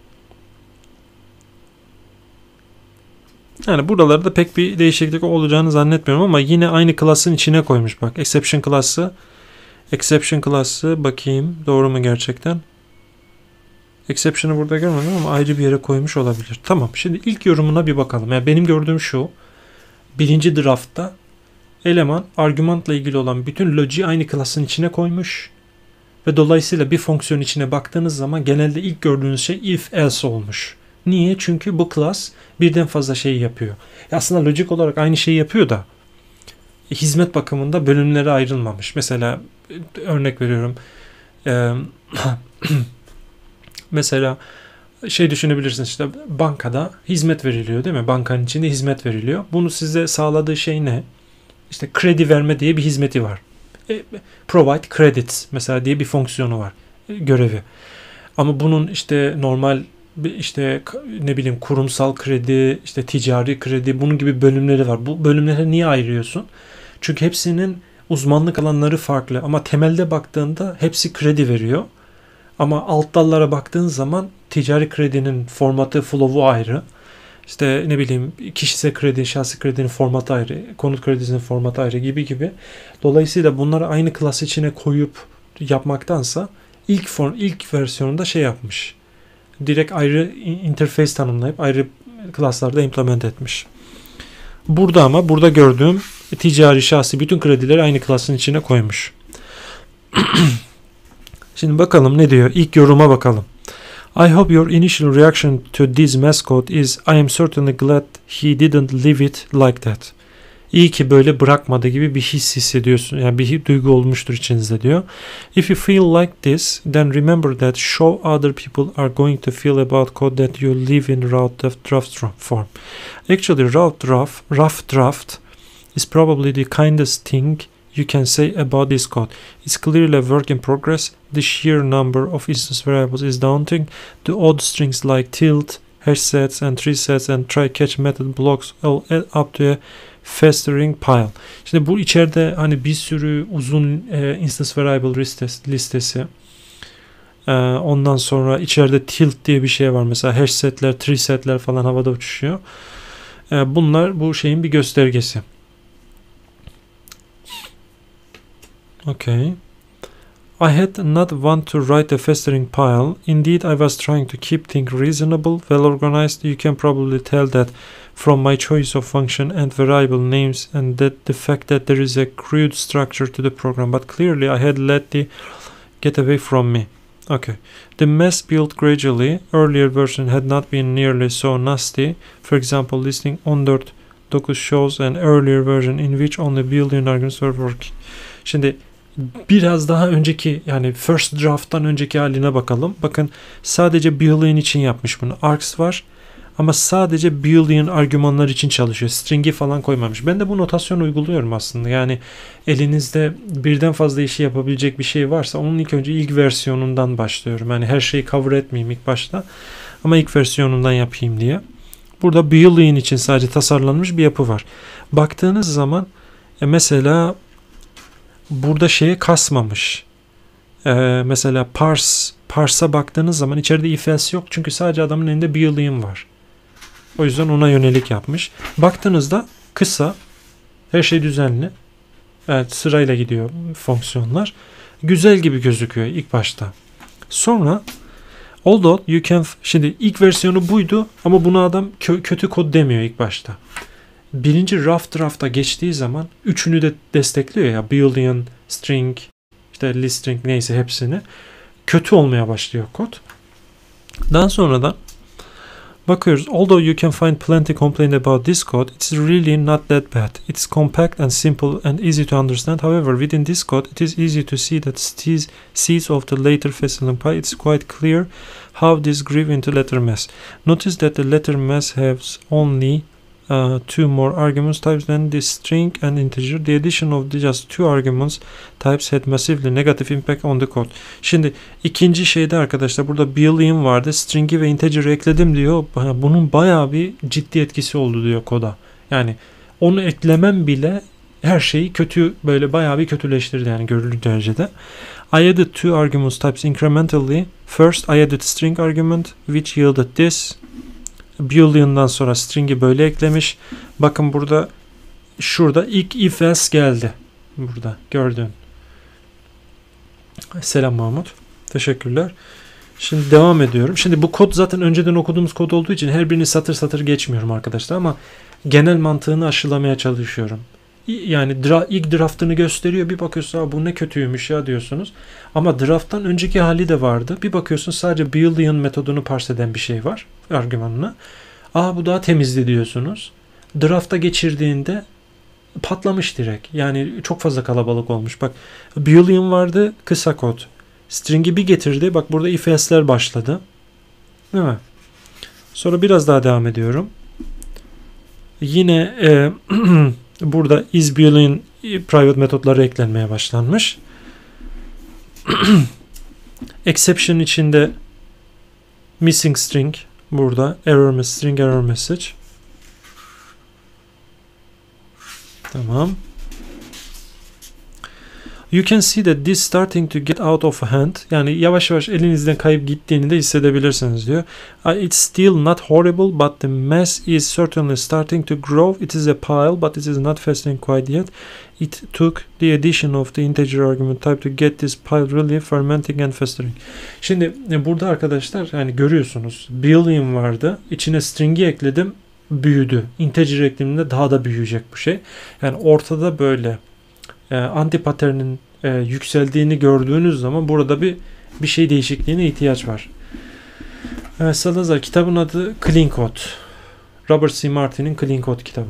Yani buralarda pek bir değişiklik olacağını zannetmiyorum ama yine aynı class'ın içine koymuş. Bak exception class'ı exception class'ı bakayım doğru mu gerçekten? Exception'ı burada görmedim ama ayrı bir yere koymuş olabilir. Tamam. Şimdi ilk yorumuna bir bakalım. Yani benim gördüğüm şu. Birinci draft'ta eleman argümanla ilgili olan bütün logiği aynı class'ın içine koymuş. Ve dolayısıyla bir fonksiyon içine baktığınız zaman genelde ilk gördüğünüz şey if else olmuş. Niye? Çünkü bu class birden fazla şey yapıyor. Aslında lojik olarak aynı şeyi yapıyor da hizmet bakımında bölümlere ayrılmamış. Mesela örnek veriyorum. Eee Mesela şey düşünebilirsiniz işte bankada hizmet veriliyor değil mi? Bankanın içinde hizmet veriliyor. Bunu size sağladığı şey ne? İşte kredi verme diye bir hizmeti var. E, provide credits mesela diye bir fonksiyonu var. E, görevi. Ama bunun işte normal işte ne bileyim kurumsal kredi, işte ticari kredi bunun gibi bölümleri var. Bu bölümleri niye ayırıyorsun? Çünkü hepsinin uzmanlık alanları farklı ama temelde baktığında hepsi kredi veriyor. Ama alt dallara baktığın zaman ticari kredinin formatı, flow'u ayrı. İşte ne bileyim kişisel kredi, şahsi kredinin formatı ayrı, konut kredisinin formatı ayrı gibi gibi. Dolayısıyla bunları aynı klas içine koyup yapmaktansa ilk form, ilk versiyonunda şey yapmış. Direkt ayrı interface tanımlayıp ayrı klaslarda implement etmiş. Burada ama burada gördüğüm ticari, şahsi bütün kredileri aynı klasın içine koymuş. Şimdi bakalım ne diyor? İlk yoruma bakalım. I hope your initial reaction to this mascot is I am certainly glad he didn't leave it like that. İyi ki böyle bırakmadı gibi bir his hissediyorsun. Yani bir duygu olmuştur içinizde diyor. If you feel like this, then remember that show other people are going to feel about code that you leave in rough draft form. Actually, rough draft, rough draft is probably the kindest thing you can say about this code. It's clearly a work in progress. The sheer number of instance variables is daunting. The odd strings like tilt, hash sets and tree sets and try catch method blocks all add up to a festering pile. Şimdi bu içeride hani bir sürü uzun e, instance variable listesi, listesi. E, ondan sonra içeride tilt diye bir şey var. Mesela hash setler, tree setler falan havada uçuşuyor. E, bunlar bu şeyin bir göstergesi. Okay. I had not want to write a festering pile. Indeed, I was trying to keep things reasonable, well organized. You can probably tell that from my choice of function and variable names and that the fact that there is a crude structure to the program. But clearly, I had let the get away from me. Okay. The mess built gradually. Earlier version had not been nearly so nasty. For example, listing on dört dokuz shows an earlier version in which only Boolean arguments were working. Şimdi biraz daha önceki yani first draft'tan önceki haline bakalım. Bakın sadece Boolean için yapmış bunu. Args var ama sadece Boolean argümanlar için çalışıyor. String'i falan koymamış. Ben de bu notasyonu uyguluyorum aslında. Yani elinizde birden fazla işi yapabilecek bir şey varsa onun ilk önce ilk versiyonundan başlıyorum. Yani her şeyi cover etmeyeyim ilk başta ama ilk versiyonundan yapayım diye. Burada Boolean için sadece tasarlanmış bir yapı var. Baktığınız zaman e mesela burada şeye kasmamış. Ee, mesela parse, parse'a baktığınız zaman içeride if else yok. Çünkü sadece adamın elinde boolean var. O yüzden ona yönelik yapmış. Baktığınızda kısa, her şey düzenli. Evet, sırayla gidiyor fonksiyonlar. Güzel gibi gözüküyor ilk başta. Sonra although you can, şimdi ilk versiyonu buydu ama buna adam kö- kötü kod demiyor ilk başta. Birinci rough draft'a geçtiği zaman üçünü de destekliyor ya, boolean, string, işte list string, neyse hepsini. Kötü olmaya başlıyor kod. Daha sonra da bakıyoruz. Although you can find plenty complaint about this code, it's really not that bad. It's compact and simple and easy to understand. However, within this code, it is easy to see that seeds of the later Fessenden Pi. It's quite clear how this grew into letter mess. Notice that the letter mess has only uh, two more arguments types than the string and integer. The addition of the just two arguments types had massively negative impact on the code. Şimdi ikinci şeyde arkadaşlar burada boolean vardı. String'i ve integer'ı ekledim diyor. Bunun bayağı bir ciddi etkisi oldu diyor koda. Yani onu eklemem bile her şeyi kötü, böyle bayağı bir kötüleştirdi yani görülür derecede. I added two arguments types incrementally. First I added string argument which yielded this. Boolean'dan sonra string'i böyle eklemiş. Bakın burada, şurada ilk if else geldi. Burada gördün. Selam Mahmut. Teşekkürler. Şimdi devam ediyorum. Şimdi bu kod zaten önceden okuduğumuz kod olduğu için her birini satır satır geçmiyorum arkadaşlar ama genel mantığını aşılamaya çalışıyorum. Yani dra ilk draftını gösteriyor. Bir bakıyorsun bu ne kötüymüş ya diyorsunuz. Ama drafttan önceki hali de vardı. Bir bakıyorsun sadece boolean metodunu parse eden bir şey var. Argümanını. Aa bu daha temizdi diyorsunuz. Draft'a geçirdiğinde patlamış direkt. Yani çok fazla kalabalık olmuş. Bak boolean vardı, kısa kod. String'i bir getirdi. Bak burada if else'ler başladı. Değil mi? Sonra biraz daha devam ediyorum. Yine e, burada is boolean private metotları eklenmeye başlanmış. Exception içinde missing string burada error string error message. Tamam. You can see that this starting to get out of hand. Yani yavaş yavaş elinizden kayıp gittiğini de hissedebilirsiniz diyor. It's still not horrible, but the mess is certainly starting to grow. It is a pile, but it is not festering quite yet. It took the addition of the integer argument type to get this pile really fermenting and festering. Şimdi burada arkadaşlar yani görüyorsunuz. Boolean vardı. İçine string'i ekledim. Büyüdü. Integer eklediğimde daha da büyüyecek bu şey. Yani ortada böyle e, anti-pattern'in e, yükseldiğini gördüğünüz zaman burada bir bir şey değişikliğine ihtiyaç var. E, Salazar kitabın adı Clean Code. Robert C. Martin'in Clean Code kitabı.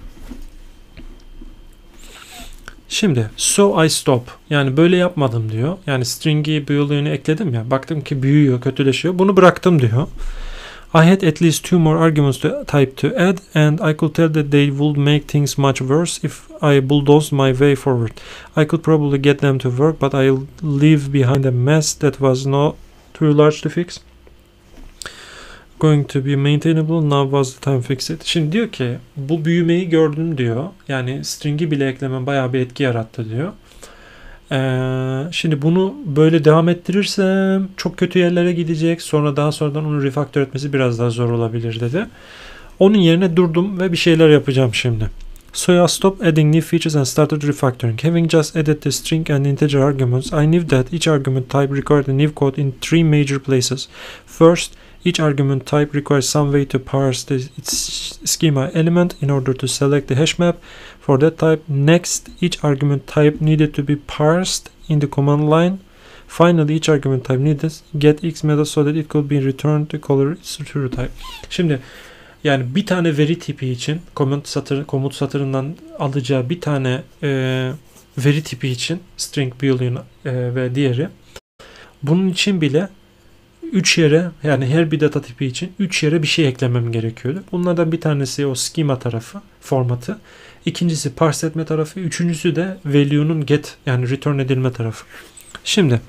Şimdi so I stop. Yani böyle yapmadım diyor. Yani string'i boolean'ı ekledim ya. Baktım ki büyüyor, kötüleşiyor. Bunu bıraktım diyor. I had at least two more arguments to type to add, and I could tell that they would make things much worse if I bulldozed my way forward. I could probably get them to work, but I'll leave behind a mess that was not too large to fix. Going to be maintainable, now was the time to fix it. Şimdi diyor ki bu büyümeyi gördüm diyor. Yani string'i bile eklemem bayağı bir etki yarattı diyor. Ee, şimdi bunu böyle devam ettirirsem çok kötü yerlere gidecek. Sonra daha sonradan onu refaktör etmesi biraz daha zor olabilir dedi. Onun yerine durdum ve bir şeyler yapacağım şimdi. So I stopped adding new features and started refactoring. Having just added the string and integer arguments, I knew that each argument type required a new code in three major places. First, each argument type requires some way to parse the, its schema element in order to select the hash map for that type. Next, each argument type needed to be parsed in the command line. Finally, each argument type needed get x method so that it could be returned to color its true type. Şimdi yani bir tane veri tipi için komut satır komut satırından alacağı bir tane e, veri tipi için string, boolean e, ve diğeri, bunun için bile üç yere, yani her bir data tipi için üç yere bir şey eklemem gerekiyordu. Bunlardan bir tanesi o schema tarafı, formatı. İkincisi parse etme tarafı. Üçüncüsü de value'nun get, yani return edilme tarafı. Şimdi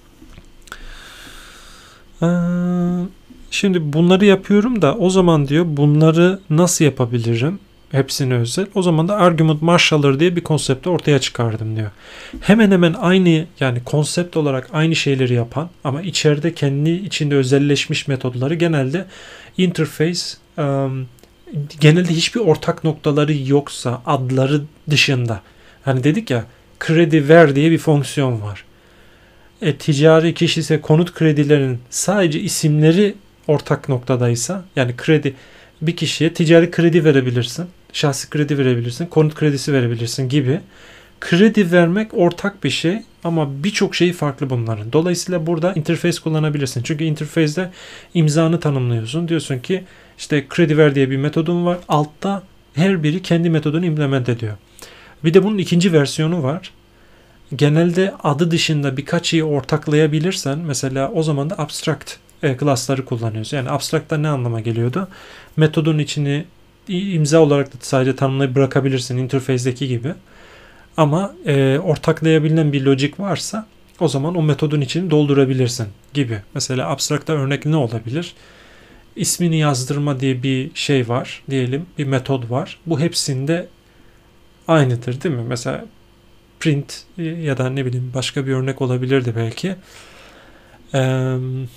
ee, şimdi bunları yapıyorum da o zaman diyor bunları nasıl yapabilirim? hepsine özel. O zaman da argument marshaller diye bir konsepti ortaya çıkardım diyor. Hemen hemen aynı, yani konsept olarak aynı şeyleri yapan ama içeride kendi içinde özelleşmiş metodları genelde interface, um, genelde hiçbir ortak noktaları yoksa adları dışında. Hani dedik ya, kredi ver diye bir fonksiyon var. E, ticari kişiyse konut kredilerinin sadece isimleri ortak noktadaysa, yani kredi, bir kişiye ticari kredi verebilirsin, şahsi kredi verebilirsin, konut kredisi verebilirsin gibi. Kredi vermek ortak bir şey ama birçok şeyi farklı bunların. Dolayısıyla burada interface kullanabilirsin. Çünkü interface'de imzanı tanımlıyorsun. Diyorsun ki işte kredi ver diye bir metodun var. Altta her biri kendi metodunu implement ediyor. Bir de bunun ikinci versiyonu var. Genelde adı dışında birkaç şeyi ortaklayabilirsen, mesela o zaman da abstract e, class'ları kullanıyoruz. Yani abstract'ta ne anlama geliyordu? Metodun içini imza olarak da sadece tanımlayıp bırakabilirsin interface'deki gibi. Ama e, ortaklayabilen bir logic varsa o zaman o metodun içini doldurabilirsin gibi. Mesela abstract'ta örnek ne olabilir? İsmini yazdırma diye bir şey var diyelim, bir metod var. Bu hepsinde aynıdır değil mi? Mesela print ya da ne bileyim başka bir örnek olabilirdi belki. Ee,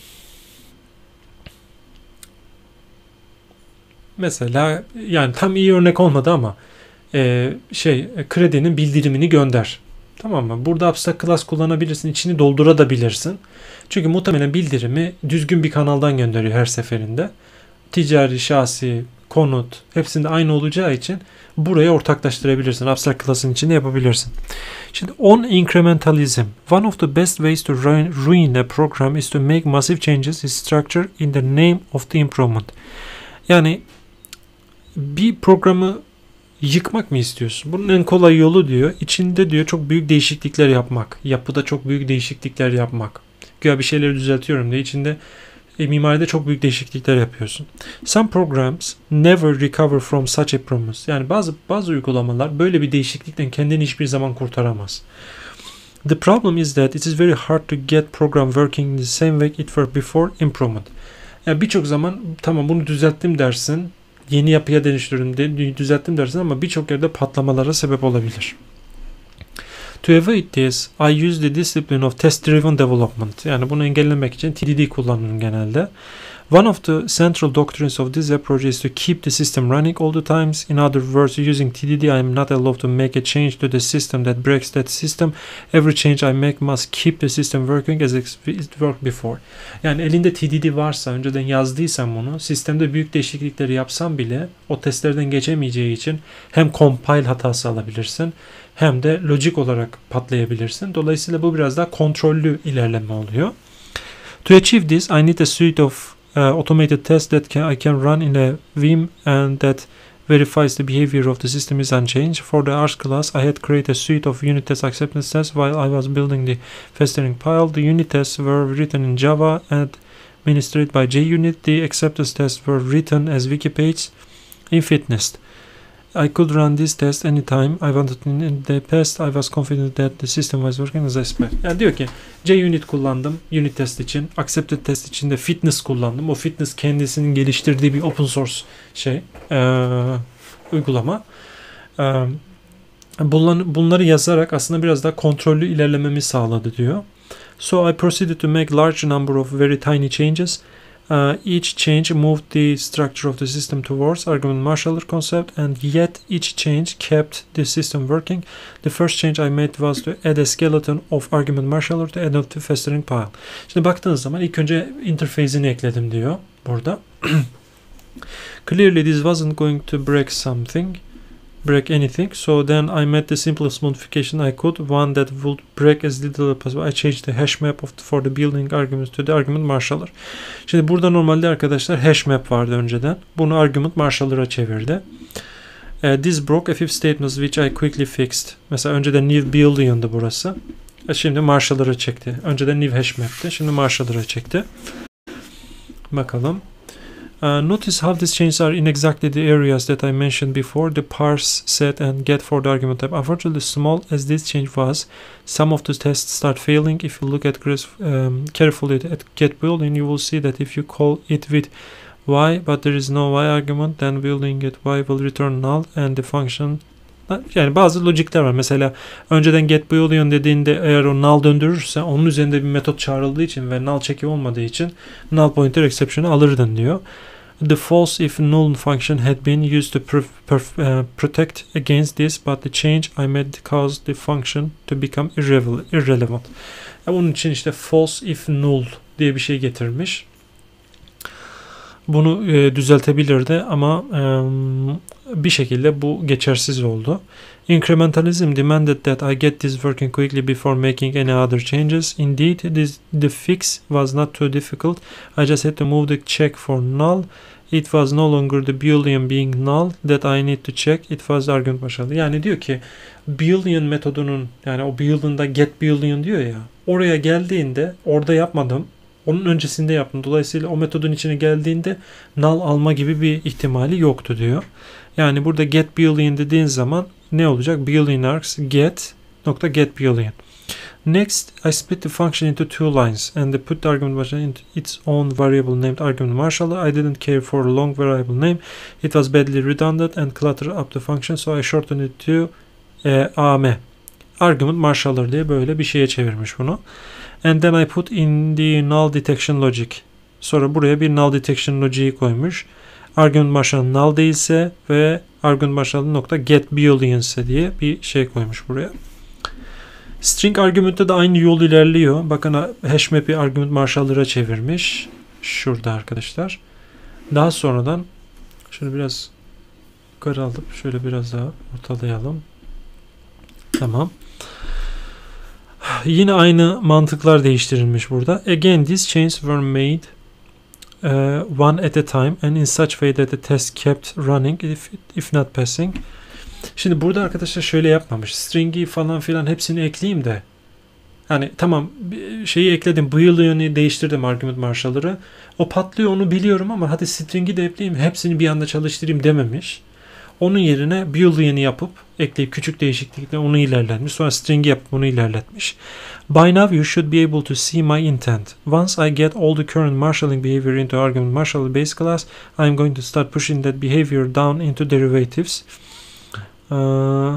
mesela yani tam iyi örnek olmadı ama e, şey kredinin bildirimini gönder. Tamam mı? Burada abstract class kullanabilirsin. İçini doldurabilirsin. Çünkü muhtemelen bildirimi düzgün bir kanaldan gönderiyor her seferinde. Ticari, şahsi, konut hepsinde aynı olacağı için buraya ortaklaştırabilirsin. Abstract class'ın içinde yapabilirsin. Şimdi on incrementalism. One of the best ways to ruin, ruin a program is to make massive changes in structure in the name of the improvement. Yani bir programı yıkmak mı istiyorsun? Bunun en kolay yolu diyor, içinde diyor çok büyük değişiklikler yapmak. Yapıda çok büyük değişiklikler yapmak. Güya bir şeyleri düzeltiyorum diye içinde e, mimaride çok büyük değişiklikler yapıyorsun. Some programs never recover from such a promise. Yani bazı bazı uygulamalar böyle bir değişiklikten kendini hiçbir zaman kurtaramaz. The problem is that it is very hard to get program working in the same way it worked before improvement. Yani birçok zaman tamam bunu düzelttim dersin, yeni yapıya dönüştürdüm de düzelttim dersin ama birçok yerde patlamalara sebep olabilir. To avoid this, I use the discipline of test-driven development. Yani bunu engellemek için T D D kullanırım genelde. One of the central doctrines of this approach is to keep the system running all the times. In other words, using T D D, I am not allowed to make a change to the system that breaks that system. Every change I make must keep the system working as it worked before. Yani elinde T D D varsa, önceden yazdıysan bunu, sistemde büyük değişiklikleri yapsan bile o testlerden geçemeyeceği için hem compile hatası alabilirsin hem de lojik olarak patlayabilirsin. Dolayısıyla bu biraz daha kontrollü ilerleme oluyor. To achieve this, I need a suite of uh, automated tests that can, I can run in a Vim and that verifies the behavior of the system is unchanged. For the arch class, I had created a suite of unit test acceptance tests while I was building the festering pile. The unit tests were written in Java and administered by JUnit. The acceptance tests were written as wiki page in Fitness. I could run this test anytime I wanted. In the past, I was confident that the system was working as I expected. Yani diyor ki JUnit kullandım unit test için, accepted test için de Fitness kullandım. O Fitness kendisinin geliştirdiği bir open source şey ee, uygulama. Ee, bunları yazarak aslında biraz daha kontrollü ilerlememi sağladı diyor. So I proceeded to make large number of very tiny changes. Uh, each change moved the structure of the system towards argument marshaller concept, and yet each change kept the system working. The first change I made was to add a skeleton of argument marshaller to add up the festering pile. Şimdi baktığınız zaman ilk önce interface'ini ekledim diyor burada. Clearly this wasn't going to break something, break anything. So then I made the simplest modification I could, one that would break as little as possible. I changed the hash map of the, for the building arguments to the argument marshaller. Şimdi burada normalde arkadaşlar hash map vardı önceden. Bunu argument marshaller'a çevirdi. Uh, this broke a fifth statement which I quickly fixed. Mesela önceden new building'dı burası. E şimdi marshaller'a çekti. Önceden new hash map'ti. Şimdi marshaller'a çekti. Bakalım. Uh, notice how these changes are in exactly the areas that I mentioned before, the parse, set, and get for the argument type. Unfortunately, small as this change was, some of the tests start failing. If you look at um, carefully at get building, you will see that if you call it with y, but there is no y argument, then boolean get y will return null and the function. Yani bazı logikler var. Mesela önceden get boolean dediğinde eğer o null döndürürse onun üzerinde bir metot çağrıldığı için ve null çeki olmadığı için null pointer exception'ı alırdın diyor. The false if null function had been used to pr pr uh, protect against this, but the change I made caused the function to become irrele irrelevant. Yani onun için işte false if null diye bir şey getirmiş. Bunu e, düzeltebilirdi ama e, bir şekilde bu geçersiz oldu. Incrementalism demanded that I get this working quickly before making any other changes. Indeed, this, the fix was not too difficult. I just had to move the check for null. It was no longer the boolean being null that I need to check. It was the argument başarılı. Yani diyor ki boolean metodunun, yani o boolean'da get boolean diyor ya, oraya geldiğinde orada yapmadım. Onun öncesinde yaptım. Dolayısıyla o metodun içine geldiğinde null alma gibi bir ihtimali yoktu diyor. Yani burada get boolean dediğin zaman ne olacak? Boolean args get nokta get boolean. Next, I split the function into two lines and I put the argument marshal into its own variable named argument marshal. I didn't care for a long variable name. It was badly redundant and cluttered up the function, so I shortened it to e, A M. Argument marshaller diye böyle bir şeye çevirmiş bunu. And then I put in the null detection logic. Sonra buraya bir null detection logic'i koymuş. Argument marshal null değilse ve argument marshal nokta get boolean ise diye bir şey koymuş buraya. String argument'te de aynı yol ilerliyor. Bakın hash map'i argument marshal'lara çevirmiş. Şurada arkadaşlar. Daha sonradan şunu biraz yukarı alıp şöyle biraz daha ortalayalım. Tamam. Yine aynı mantıklar değiştirilmiş burada. Again, these changes were made uh, one at a time and in such way that the test kept running if, if not passing. Şimdi burada arkadaşlar şöyle yapmamış. String'i falan filan hepsini ekleyeyim de. Yani tamam şeyi ekledim. Boolean'ı değiştirdim argument marshal'ları. O patlıyor onu biliyorum ama hadi string'i de ekleyeyim. Hepsini bir anda çalıştırayım dememiş. Onun yerine boolean'ı yapıp ekleyip küçük değişiklikle onu ilerletmiş. Sonra string'i yapıp onu ilerletmiş. By now you should be able to see my intent. Once I get all the current marshalling behavior into argument marshal base class, I'm going to start pushing that behavior down into derivatives. Uh,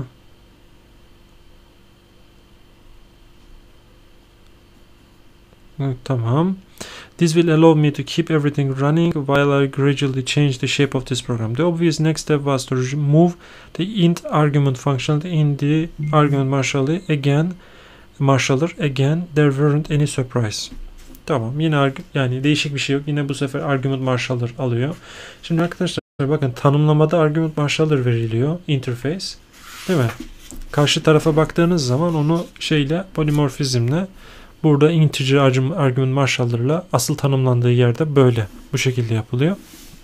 tamam. This will allow me to keep everything running while I gradually change the shape of this program. The obvious next step was to move the int argument function in the argument marshaller again. Marshaller again. There weren't any surprise. Tamam. Yine yani değişik bir şey yok. Yine bu sefer argument marshaller alıyor. Şimdi arkadaşlar bakın tanımlamada argument marshaller veriliyor. Interface. Değil mi? Karşı tarafa baktığınız zaman onu şeyle polimorfizmle burada integer argument marshaller'la asıl tanımlandığı yerde böyle bu şekilde yapılıyor.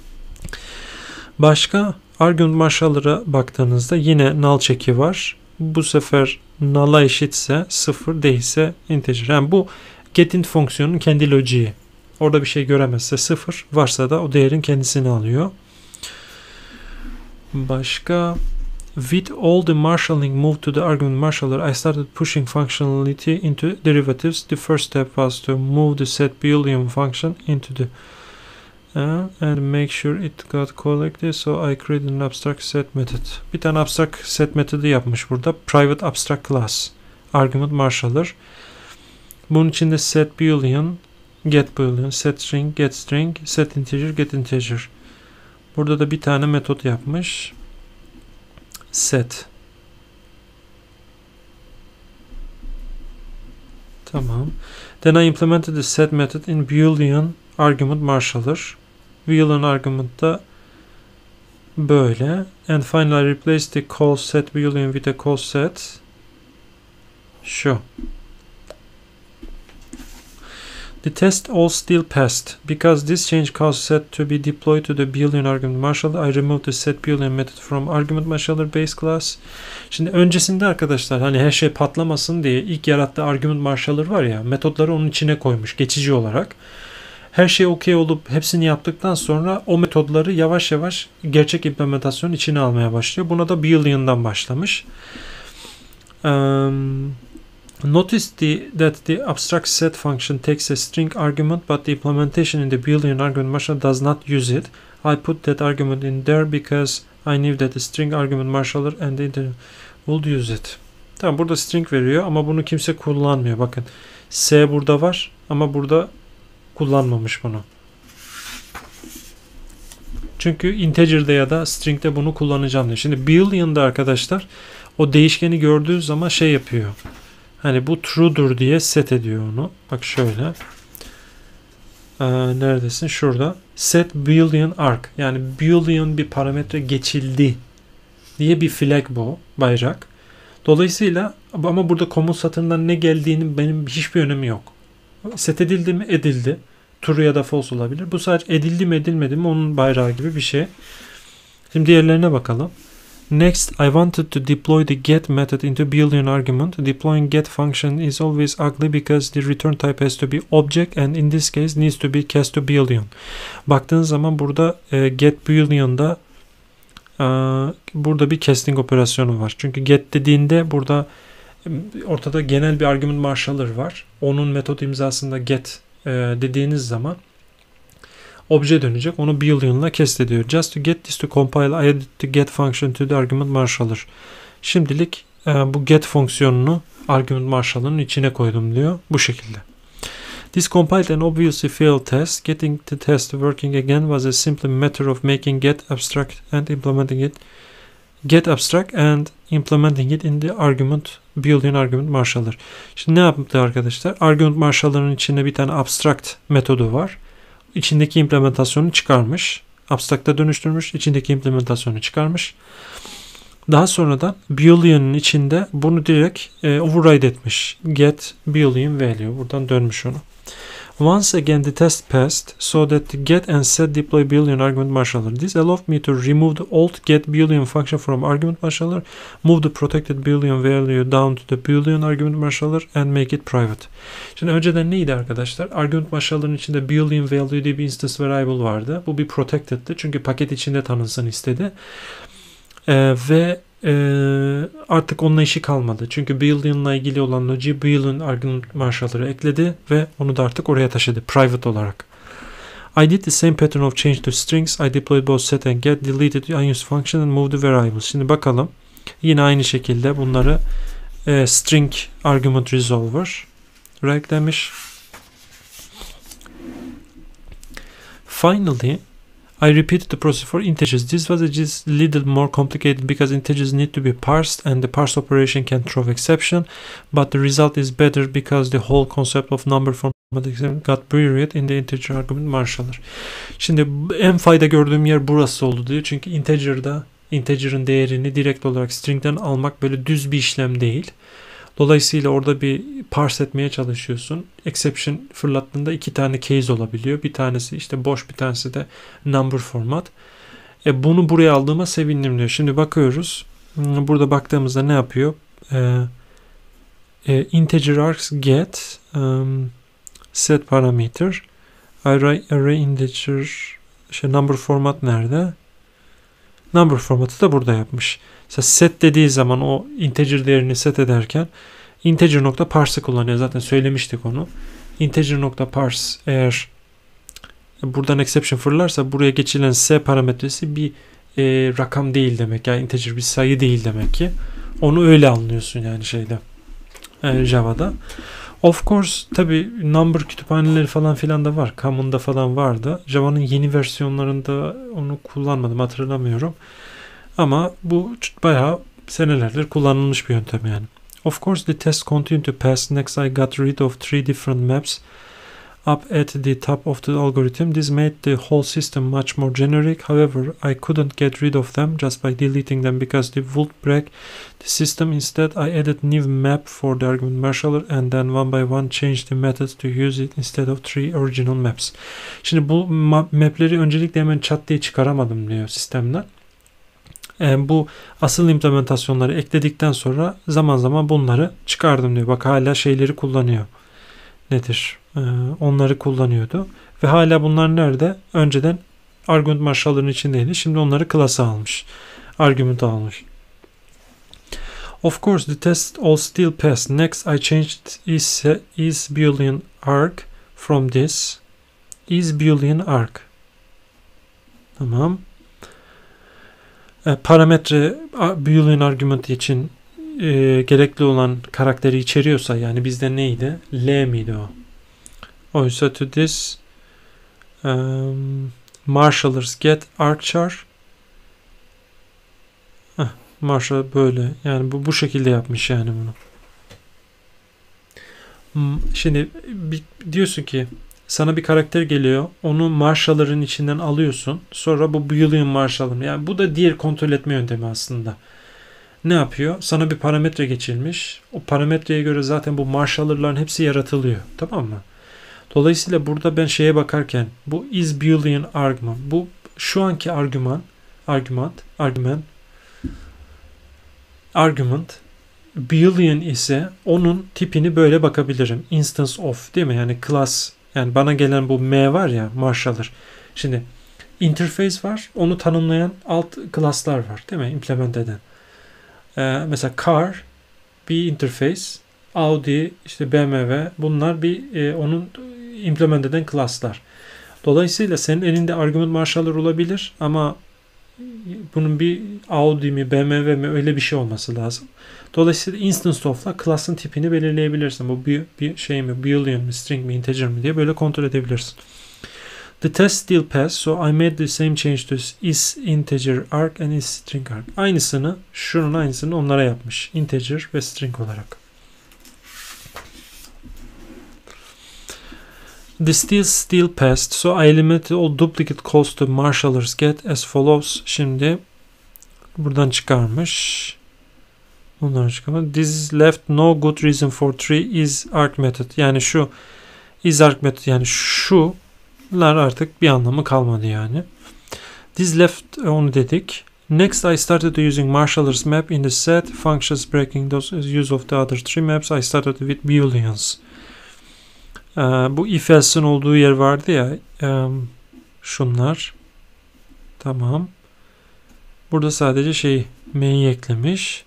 Başka argument marshaller'a baktığınızda yine null check'i var. Bu sefer null'a eşitse sıfır değilse integer. Yani bu getInt fonksiyonunun kendi lojiği. Orada bir şey göremezse sıfır, varsa da o değerin kendisini alıyor. Başka with all the marshalling moved to the argument marshaller, I started pushing functionality into derivatives. The first step was to move the set boolean function into the uh, and make sure it got collected. So I created an abstract set method. Bir tane abstract set metodu yapmış burada. Private abstract class. Argument marshaller. Bunun içinde set boolean, get boolean, set string, get string, set integer, get integer. Burada da bir tane metot yapmış. Set. Tamam. Then I implemented the set method in boolean argument marshaller. Boolean argument da böyle. And finally I replaced the call set boolean with a call set. Şu. The test all still passed. Because this change caused set to be deployed to the boolean argument marshaller, I removed the set boolean method from argument marshaller base class. Şimdi öncesinde arkadaşlar hani her şey patlamasın diye ilk yarattığı argument marshaller var ya, metotları onun içine koymuş geçici olarak. Her şey okey olup hepsini yaptıktan sonra o metodları yavaş yavaş gerçek implementasyonun içine almaya başlıyor. Buna da boolean'dan başlamış. Um, Notice the, that the abstract set function takes a string argument, but the implementation in the Boolean argument marshaller does not use it. I put that argument in there because I knew that the string argument marshaller and the integer would use it. Tamam, burada string veriyor ama bunu kimse kullanmıyor. Bakın S burada var ama burada kullanmamış bunu. Çünkü integer'de ya da string'de bunu kullanacağım diyor. Şimdi Boolean'da arkadaşlar o değişkeni gördüğü zaman şey yapıyor. Hani bu true'dur diye set ediyor onu. Bak şöyle. Ee, neredesin? Şurada. Set Boolean arg. Yani Boolean bir parametre geçildi diye bir flag bu. Bayrak. Dolayısıyla ama burada komut satırından ne geldiğinin benim hiçbir önemi yok. Set edildi mi? Edildi. True ya da false olabilir. Bu sadece edildi mi edilmedi mi onun bayrağı gibi bir şey. Şimdi diğerlerine bakalım. Next, I wanted to deploy the get method into Boolean argument. Deploying get function is always ugly because the return type has to be object and in this case needs to be cast to Boolean. Baktığınız zaman burada e, get Boolean'da e, burada bir casting operasyonu var. Çünkü get dediğinde burada e, ortada genel bir argument marshaller var. Onun metod imzasında get e, dediğiniz zaman obje dönecek. Onu Boolean'la cast ediyor. Just to get this to compile, I added the get function to the argument marshaller. Şimdilik e, bu get fonksiyonunu argument marshaller'ın içine koydum diyor. Bu şekilde. This compiled an obviously failed test. Getting the test working again was a simple matter of making get abstract and implementing it. Get abstract and implementing it in the argument Boolean argument marshaller. Şimdi ne yaptı arkadaşlar? Argument marshaller'ın içinde bir tane abstract metodu var. İçindeki implementasyonu çıkarmış. Abstract'a dönüştürmüş. İçindeki implementasyonu çıkarmış. Daha sonradan Boolean'ın içinde bunu direkt e, override etmiş. Get Boolean value. Buradan dönmüş onu. Once again the test passed so that the get and set deploy Boolean argument marshaller. This allowed me to remove the old get Boolean function from argument marshaller, move the protected Boolean value down to the Boolean argument marshaller and make it private. Şimdi önceden neydi arkadaşlar? Argument marshaller'ın içinde Boolean value diye bir instance variable vardı. Bu bir protected'tı çünkü paket içinde tanınsın istedi. Ee, ve e, artık onunla işi kalmadı. Çünkü Boolean'la ilgili olan logic Boolean argument marshaller'ı ekledi ve onu da artık oraya taşıdı private olarak. I did the same pattern of change to strings. I deployed both set and get, deleted unused function and moved the variables. Şimdi bakalım. Yine aynı şekilde bunları e, string argument resolver eklemiş. Finally, I repeated the process for integers. This was a little more complicated because integers need to be parsed and the parse operation can throw exception, but the result is better because the whole concept of number format got buried in the integer argument marshaller. Şimdi en fayda gördüğüm yer burası oldu diyor. Çünkü integer'da integer'ın değerini direkt olarak string'den almak böyle düz bir işlem değil. Dolayısıyla orada bir parse etmeye çalışıyorsun. Exception fırlattığında iki tane case olabiliyor. Bir tanesi işte boş, bir tanesi de number format. E bunu buraya aldığıma sevindim diyor. Şimdi bakıyoruz. Burada baktığımızda ne yapıyor? E, e, integer args get um, set parameter array, array integer şey, number format nerede? Number formatı da burada yapmış. Mesela set dediği zaman o integer değerini set ederken integer.parse kullanıyor. Zaten söylemiştik onu. Integer.parse eğer buradan exception fırlarsa buraya geçilen s parametresi bir e, rakam değil demek. Yani integer bir sayı değil demek ki. Onu öyle anlıyorsun yani şeyde e, Java'da. Of course tabi number kütüphaneleri falan filan da var. Common'da falan vardı. Java'nın yeni versiyonlarında onu kullanmadım, hatırlamıyorum. Ama bu bayağı senelerdir kullanılmış bir yöntem yani. Of course the test continued to pass. Next I got rid of three different maps up at the top of the algorithm. This made the whole system much more generic. However, I couldn't get rid of them just by deleting them because they would break the system. Instead, I added new map for the argument marshaller and then one by one changed the methods to use it instead of three original maps. Şimdi bu mapleri öncelikle hemen çat diye çıkaramadım diyor sistemden. E, bu asıl implementasyonları ekledikten sonra zaman zaman bunları çıkardım diyor. Bak hala şeyleri kullanıyor. Nedir? E, onları kullanıyordu. Ve hala bunlar nerede? Önceden argument marshaller'ın içindeydi. Şimdi onları class'a almış. Argument'a almış. Of course the test all still passed. Next I changed is, is Boolean arg from this. Is Boolean arg. Tamam. E, parametre Boolean argument için e, gerekli olan karakteri içeriyorsa, yani bizde neydi? L miydi o? Oysa to this um, marshallers get argchar. Heh, Marshall böyle. Yani bu bu şekilde yapmış yani bunu. Şimdi bir, diyorsun ki sana bir karakter geliyor. Onu Marshall'ların içinden alıyorsun. Sonra bu Boolean Marshall'ın. Yani bu da diğer kontrol etme yöntemi aslında. Ne yapıyor? Sana bir parametre geçilmiş. O parametreye göre zaten bu Marshall'ların hepsi yaratılıyor. Tamam mı? Dolayısıyla burada ben şeye bakarken bu is Boolean argument. Bu şu anki argüman argument argument argument Boolean ise onun tipini böyle bakabilirim. Instance of, değil mi? Yani class, yani bana gelen bu M var ya, Marshaller. Şimdi interface var. Onu tanımlayan alt class'lar var, değil mi? Implement eden. Ee, mesela car bir interface, Audi, işte B M W, bunlar bir e, onun implement eden class'lar. Dolayısıyla senin elinde argument marshaller olabilir ama bunun bir Audi mi, B M W mi, öyle bir şey olması lazım. Dolayısıyla instance of'la class'ın tipini belirleyebilirsin. Bu bir, bir şey mi, boolean mi, string mi, integer mi diye böyle kontrol edebilirsin. The test still passed, so I made the same change to is integer arg and is string arg. Aynısını, şunun aynısını onlara yapmış. Integer ve string olarak. The still still passed, so I eliminated all duplicate calls to marshallers get as follows. Şimdi buradan çıkarmış. Bunları çıkarmış. This left no good reason for three is arg method. Yani şu is arg method, yani şular artık bir anlamı kalmadı yani. This left, onu dedik. Next I started using marshallers map in the set functions breaking those use of the other three maps. I started with booleans. Ee, bu if else'ın olduğu yer vardı ya, e, şunlar. Tamam. Burada sadece şey main'i eklemiş.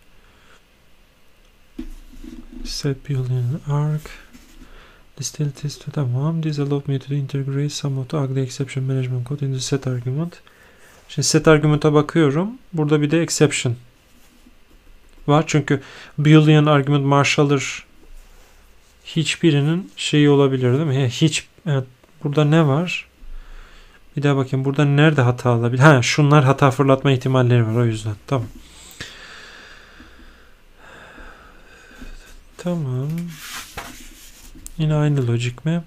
Set boolean arg. Still test, tamam. This allowed me to integrate some of the ugly exception management code in the set argument. Şimdi set argument'a bakıyorum. Burada bir de exception var. Çünkü boolean argument marshaller hiçbirinin şeyi olabilir, değil mi? Hiç, evet, burada ne var? Bir daha bakayım. Burada nerede hata olabilir? Ha, şunlar hata fırlatma ihtimalleri var, o yüzden. Tamam. Tamam. Yine aynı lojik mi?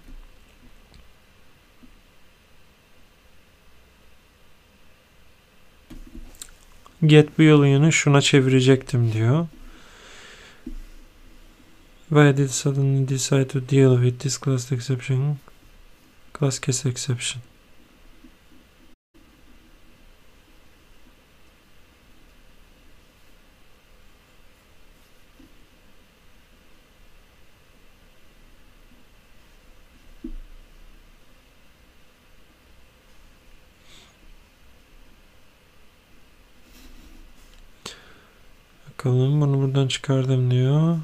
Get boolean'ı şuna çevirecektim diyor. Why did suddenly decide to deal with this class exception? Class case exception. Bakalım, bunu buradan çıkardım diyor.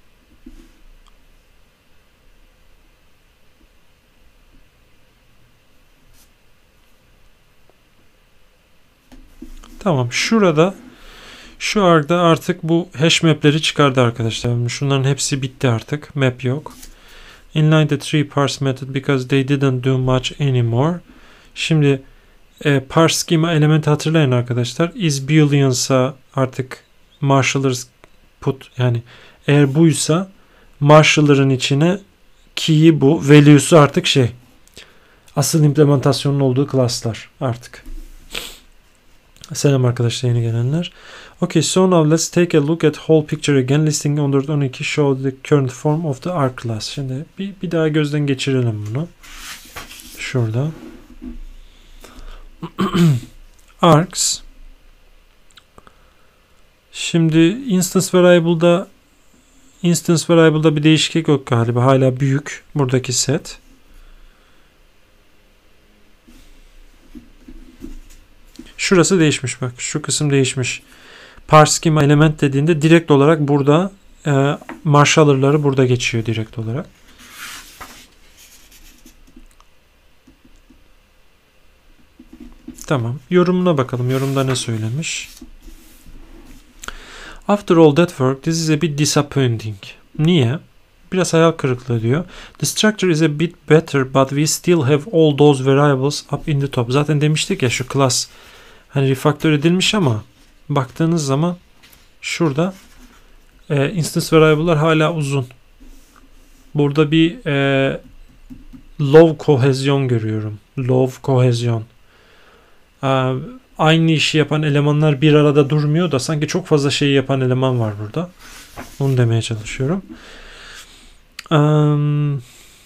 Tamam, şurada şu arg'da artık bu hash map'leri çıkardı arkadaşlar. Şunların hepsi bitti artık. Map yok. Inline the three parse method because they didn't do much anymore. Şimdi e, parse schema elementi hatırlayın arkadaşlar. Is boolean'sa artık marshallers put, yani eğer buysa marshaller'ın içine key'i bu, value'su artık şey, asıl implementasyonun olduğu class'lar artık. Selam arkadaşlar, yeni gelenler. Okay, so now let's take a look at whole picture again. Listing on dört on iki show the current form of the arg class. Şimdi bir, bir daha gözden geçirelim bunu. Şurada. Args. Şimdi instance variable'da instance variable'da bir değişiklik yok galiba. Hala büyük buradaki set. Şurası değişmiş bak. Şu kısım değişmiş. parse schema element dediğinde direkt olarak burada e, marshaller'ları burada geçiyor direkt olarak. Tamam. Yorumuna bakalım. Yorumda ne söylemiş? After all that work, this is a bit disappointing. Niye? Biraz hayal kırıklığı diyor. The structure is a bit better, but we still have all those variables up in the top. Zaten demiştik ya şu class hani refaktör edilmiş ama baktığınız zaman şurada e, instance variable'lar hala uzun. Burada bir e, low kohezyon görüyorum. Low kohezyon. E, aynı işi yapan elemanlar bir arada durmuyor da sanki çok fazla şeyi yapan eleman var burada. Onu demeye çalışıyorum. Um,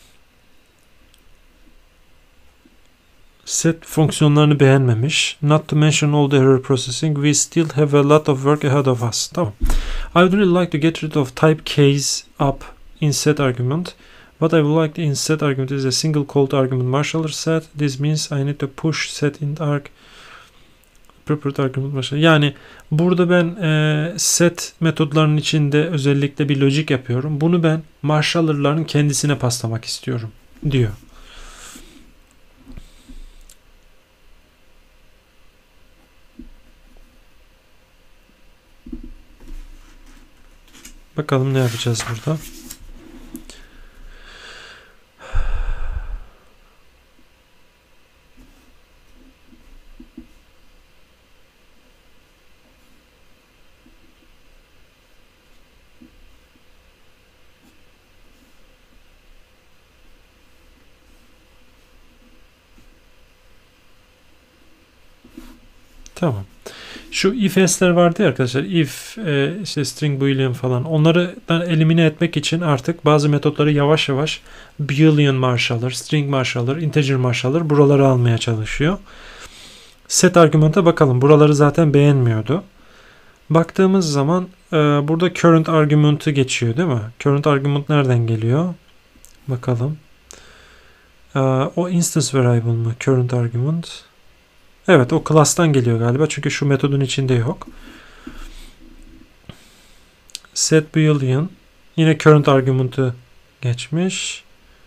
set fonksiyonlarını beğenmemiş. Not to mention all the error processing, we still have a lot of work ahead of us. Tamam. I would really like to get rid of type case up in set argument. What I would like in set argument is a single called argument marshaller set. This means I need to push set in arg property argument marshaller. Yani burada ben e, set metodlarının içinde özellikle bir lojik yapıyorum. Bunu ben marshaller'ların kendisine paslamak istiyorum diyor. Bakalım ne yapacağız burada. Tamam. Şu if-else'ler vardı ya arkadaşlar. If, e, işte string boolean falan. Onları elimine etmek için artık bazı metotları yavaş yavaş boolean marshaller, string marshaller, integer marshaller buraları almaya çalışıyor. Set argümanına bakalım. Buraları zaten beğenmiyordu. Baktığımız zaman e, burada current argument'ı geçiyor değil mi? Current argument nereden geliyor? Bakalım. E, o instance variable mı? Current argument. Evet, o class'tan geliyor galiba. Çünkü şu metodun içinde yok. Set boolean. Yine current argument'ı geçmiş.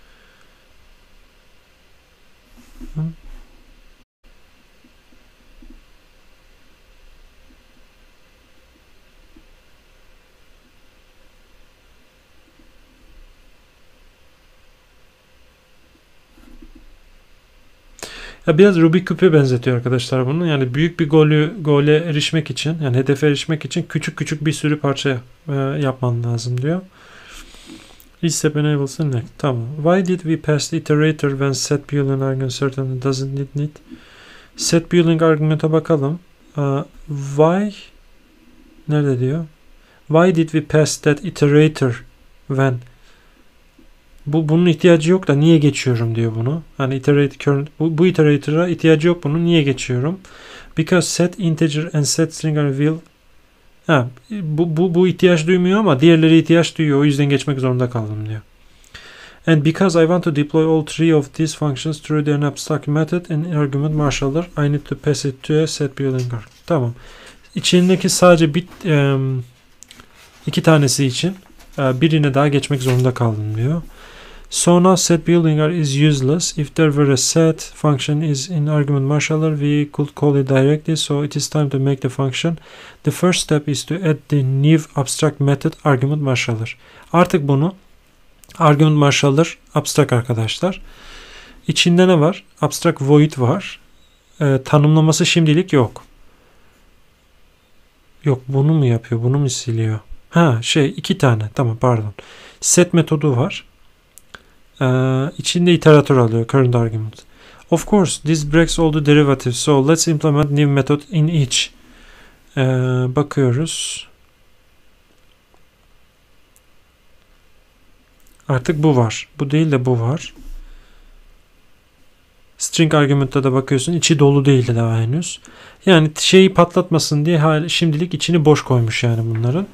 Ya biraz Rubik küpe benzetiyor arkadaşlar bunu. Yani büyük bir golü gole erişmek için, yani hedefe erişmek için küçük küçük bir sürü parça e, yapman lazım diyor. Each step enables the next. Tamam. Why did we pass the iterator when set boolean argument certainly doesn't need need? Set boolean argument'a bakalım. Uh, why nerede diyor? Why did we pass that iterator when Bu bunun ihtiyacı yok da niye geçiyorum diyor bunu. Hani iterate current bu, bu iterator'a ihtiyacı yok bunun, niye geçiyorum? Because set integer and set string are will. Ha, bu, bu bu ihtiyaç duymuyor ama diğerleri ihtiyaç duyuyor. O yüzden geçmek zorunda kaldım diyor. And because I want to deploy all three of these functions through an abstract method and argument marshaller, I need to pass it to a set boolean. Tamam. İçindeki sadece bit um, iki tanesi için uh, birine daha geçmek zorunda kaldım diyor. So now set boolean is useless. If there were a set function is in argument marshaller, we could call it directly. So it is time to make the function. The first step is to add the new abstract method argument marshaller. Artık bunu argument marshaller abstract arkadaşlar. İçinde ne var? Abstract void var. Ee, tanımlaması şimdilik yok. Yok, bunu mu yapıyor? Bunu mu siliyor? Ha şey iki tane. Tamam, pardon. Set metodu var. Ee, içinde iterator alıyor. Current argument. Of course, this breaks all the derivatives. So let's implement new method in each. Ee, bakıyoruz. Artık bu var. Bu değil de bu var. String argument'ta da bakıyorsun. İçi dolu değildi daha henüz. Yani şeyi patlatmasın diye şimdilik içini boş koymuş yani bunların.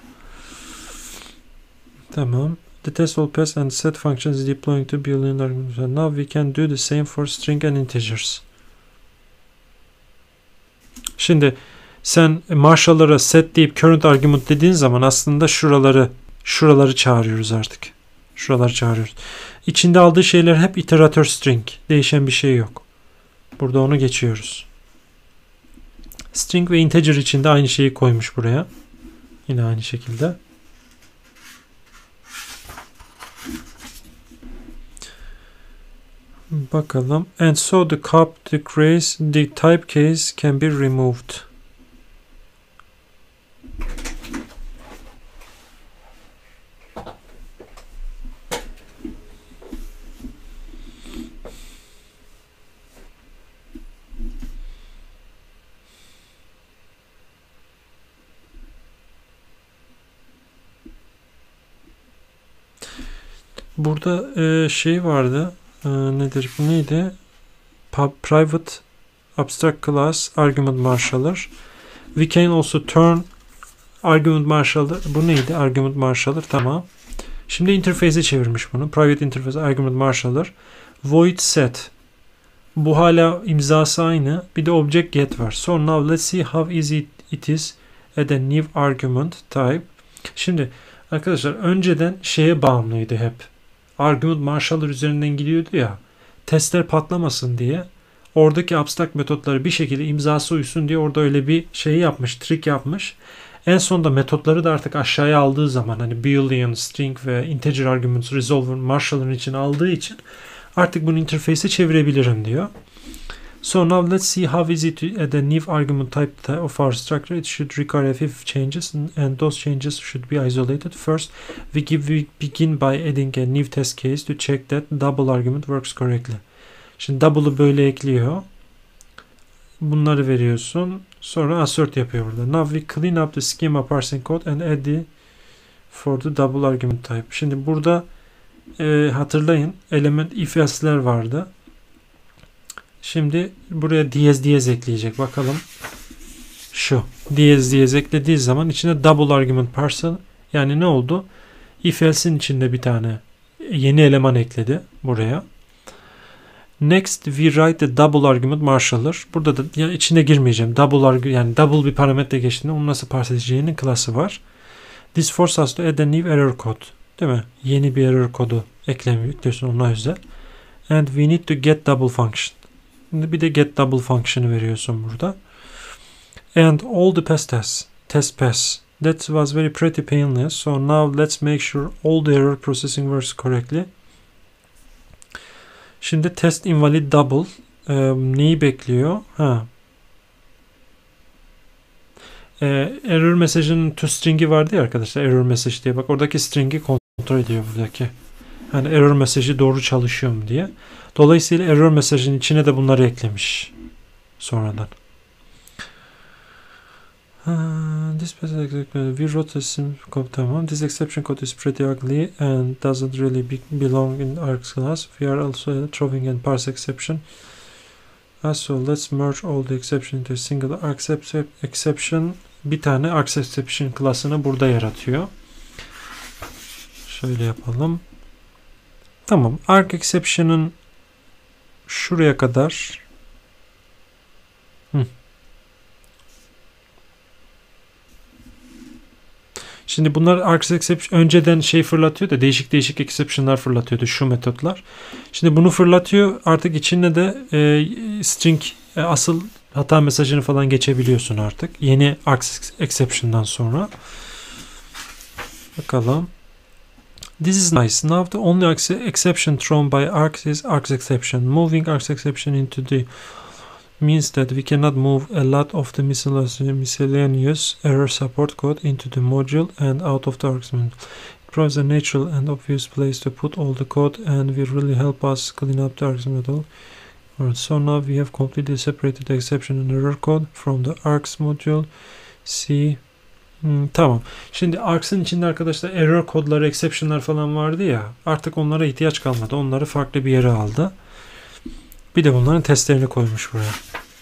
Tamam. The test will pass and set function is deploying to boolean arguments. Now we can do the same for string and integers. Şimdi sen Marshall'lara set deyip current argument dediğin zaman aslında şuraları şuraları çağırıyoruz artık. Şuraları çağırıyoruz. İçinde aldığı şeyler hep iterator string. Değişen bir şey yok. Burada onu geçiyoruz. String ve integer içinde aynı şeyi koymuş buraya. Yine aynı şekilde. Bakalım. And so the cup, the case, the type case can be removed. Burada e, şey vardı. E, nedir? Bu neydi? Private abstract class argument marshaller. We can also turn argument marshaller. Bu neydi? Argument marshaller. Tamam. Şimdi interface'e çevirmiş bunu. Private interface argument marshaller. Void set. Bu hala imzası aynı. Bir de object get var. So now let's see how easy it is add a new argument type. Şimdi arkadaşlar önceden şeye bağımlıydı hep. Argument marshaller üzerinden gidiyordu ya. Testler patlamasın diye. Oradaki abstract metotları bir şekilde imzası uysun diye orada öyle bir şey yapmış, trik yapmış. En sonunda metotları da artık aşağıya aldığı zaman hani boolean, string ve integer arguments resolver marshaller'ın içine aldığı için artık bunu interface'e çevirebilirim diyor. So now let's see how easy to add a new argument type of our structure. It should require a few changes and those changes should be isolated. First, we give we begin by adding a new test case to check that double argument works correctly. Şimdi double'ı böyle ekliyor. Bunları veriyorsun. Sonra assert yapıyor burada. Now we clean up the schema parsing code and add the for the double argument type. Şimdi burada e, hatırlayın element if else'ler vardı. Şimdi buraya diyez diyez ekleyecek. Bakalım. Şu. Diyez diyez eklediği zaman içine double argument parser. Yani ne oldu? If else'in içinde bir tane yeni eleman ekledi buraya. Next we write the double argument marshaller. Burada da yani içine girmeyeceğim. Double arg yani double bir parametre geçtiğinde onu nasıl parse edeceğinin klası var. This forces us to add a new error code. Değil mi? Yeni bir error kodu eklemiyorsun ona özel. And we need to get double function. Bir de get double function'ı veriyorsun burada. And all the pass tests. Test pass. That was very pretty painless. So now let's make sure all the error processing works correctly. Şimdi test invalid double. Ee, neyi bekliyor? Ha. Ee, error message'ın to string'i vardı ya arkadaşlar. Error message diye. Bak oradaki string'i kontrol ediyor buradaki. Yani error message'i doğru çalışıyor mu diye. Dolayısıyla error message'in içine de bunları eklemiş. Sonradan. Uh, this we wrote a simple code. Tamam. This exception code is pretty ugly and doesn't really be belong in args class. We are also throwing in parse exception. Uh, so let's merge all the exception into a single args exception. Bir tane args exception klasını burada yaratıyor. Şöyle yapalım. Tamam. Arg exception'ın şuraya kadar Hı. Şimdi bunlar args exception önceden şey fırlatıyor da değişik değişik exception'lar fırlatıyordu şu metotlar. Şimdi bunu fırlatıyor. Artık içinde de e, string e, asıl hata mesajını falan geçebiliyorsun artık. Yeni args exception'dan sonra. Bakalım. This is nice. Now the only exception thrown by args is args exception. Moving args exception into the means that we cannot move a lot of the miscellaneous error support code into the module and out of the args menu. It provides a natural and obvious place to put all the code and will really help us clean up the args module. Alright, so now we have completely separated the exception and error code from the args module. See. Hmm, tamam. Şimdi args'ın içinde arkadaşlar error kodları, exception'lar falan vardı ya. Artık onlara ihtiyaç kalmadı. Onları farklı bir yere aldı. Bir de bunların testlerini koymuş buraya.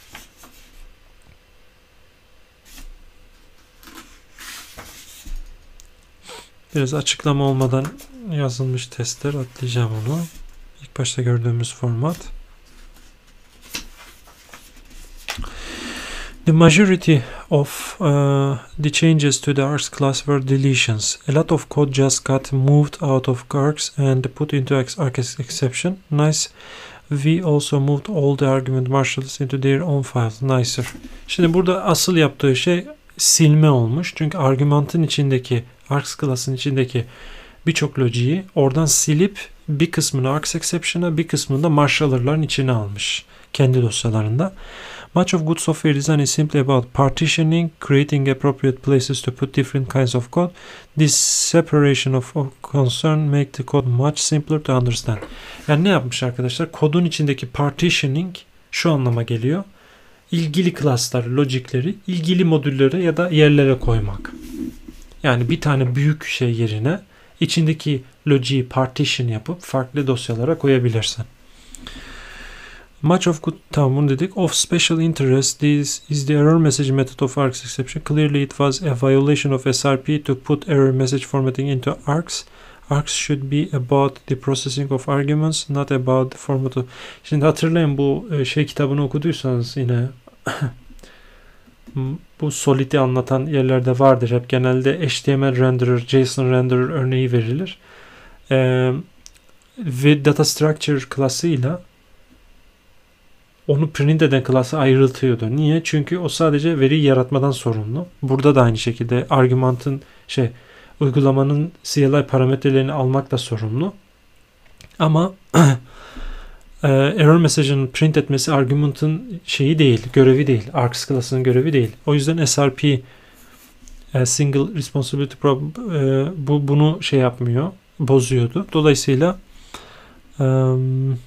Biraz açıklama olmadan yazılmış testler. Atlayacağım onu. İlk başta gördüğümüz format. The majority of uh, the changes to the args class were deletions. A lot of code just got moved out of args and put into args exception. Nice. We also moved all the argument marshals into their own files. Nicer. Şimdi burada asıl yaptığı şey silme olmuş. Çünkü argümanın içindeki, args class'ın içindeki birçok lojiyi oradan silip bir kısmını args exception'a, bir kısmını da marshaller'ların içine almış kendi dosyalarında. Much of good software design is simply about partitioning, creating appropriate places to put different kinds of code. This separation of concern make the code much simpler to understand. Yani ne yapmış arkadaşlar? Kodun içindeki partitioning şu anlama geliyor. İlgili class'lar, logikleri ilgili modüllere ya da yerlere koymak. Yani bir tane büyük şey yerine içindeki logiyi partition yapıp farklı dosyalara koyabilirsin. Much of good, tamam bunu dedik. Of special interest, this is the error message method of args exception. Clearly it was a violation of S R P to put error message formatting into args. Args should be about the processing of arguments, not about the format of... Şimdi hatırlayın, bu şey kitabını okuduysanız yine bu Solid'i anlatan yerlerde vardır. Hep genelde H T M L renderer, JSON renderer örneği verilir. Ee, ve data structure klasıyla onu print eden klası ayrıltıyordu. Niye? Çünkü o sadece veri yaratmadan sorumlu. Burada da aynı şekilde argümanın şey uygulamanın C L I parametrelerini almakla sorumlu. Ama error message'ın print etmesi argümanın şeyi değil, görevi değil. Args klasının görevi değil. O yüzden S R P single responsibility problem bu bunu şey yapmıyor, bozuyordu. Dolayısıyla um,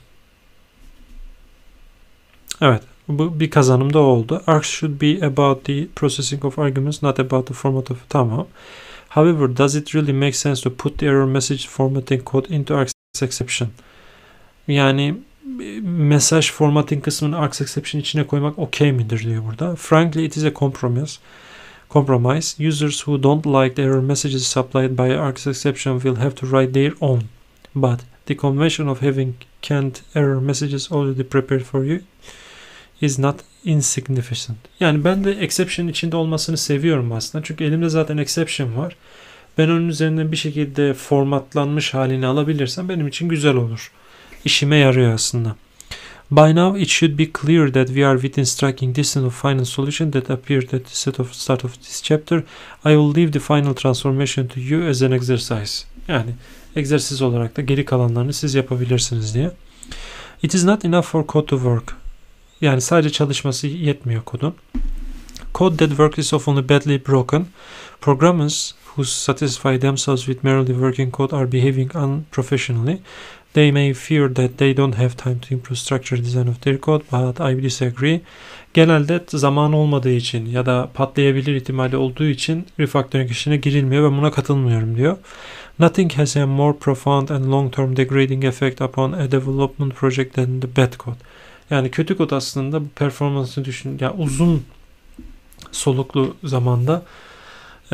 evet, bu bir kazanım da oldu. Args should be about the processing of arguments, not about the format of... Tamam. However, does it really make sense to put the error message formatting code into args exception? Yani mesaj formatting kısmını args exception içine koymak okey midir diyor burada. Frankly, it is a compromise. Compromise. Users who don't like the error messages supplied by args exception will have to write their own. But the convention of having canned error messages already prepared for you is not insignificant. Yani ben de exception içinde olmasını seviyorum aslında. Çünkü elimde zaten exception var. Ben onun üzerinden bir şekilde formatlanmış halini alabilirsem benim için güzel olur. İşime yarıyor aslında. By now it should be clear that we are within striking distance of final solution that appeared at the set of start of this chapter. I will leave the final transformation to you as an exercise. Yani egzersiz olarak da geri kalanlarını siz yapabilirsiniz diye. It is not enough for code to work. Yani sadece çalışması yetmiyor kodun. Code that works is often badly broken. Programmers who satisfy themselves with merely working code are behaving unprofessionally. They may fear that they don't have time to improve structure design of their code, but I disagree. Genelde zaman olmadığı için ya da patlayabilir ihtimali olduğu için refactoring işine girilmiyor ve buna katılmıyorum diyor. Nothing has a more profound and long-term degrading effect upon a development project than the bad code. Yani kötü kod aslında bu performansını düşün, yani uzun soluklu zamanda e,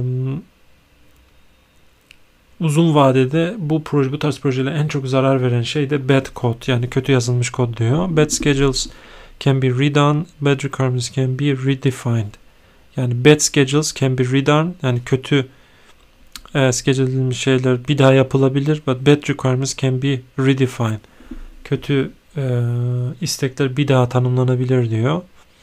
uzun vadede bu proje, bu tarz projelere en çok zarar veren şey de bad code, yani kötü yazılmış kod diyor. Bad schedules can be redone, bad requirements can be redefined. Yani bad schedules can be redone, yani kötü e, schedule edilmiş şeyler bir daha yapılabilir, but bad requirements can be redefined. Kötü e, istekler bir daha tanımlanabilir diyor.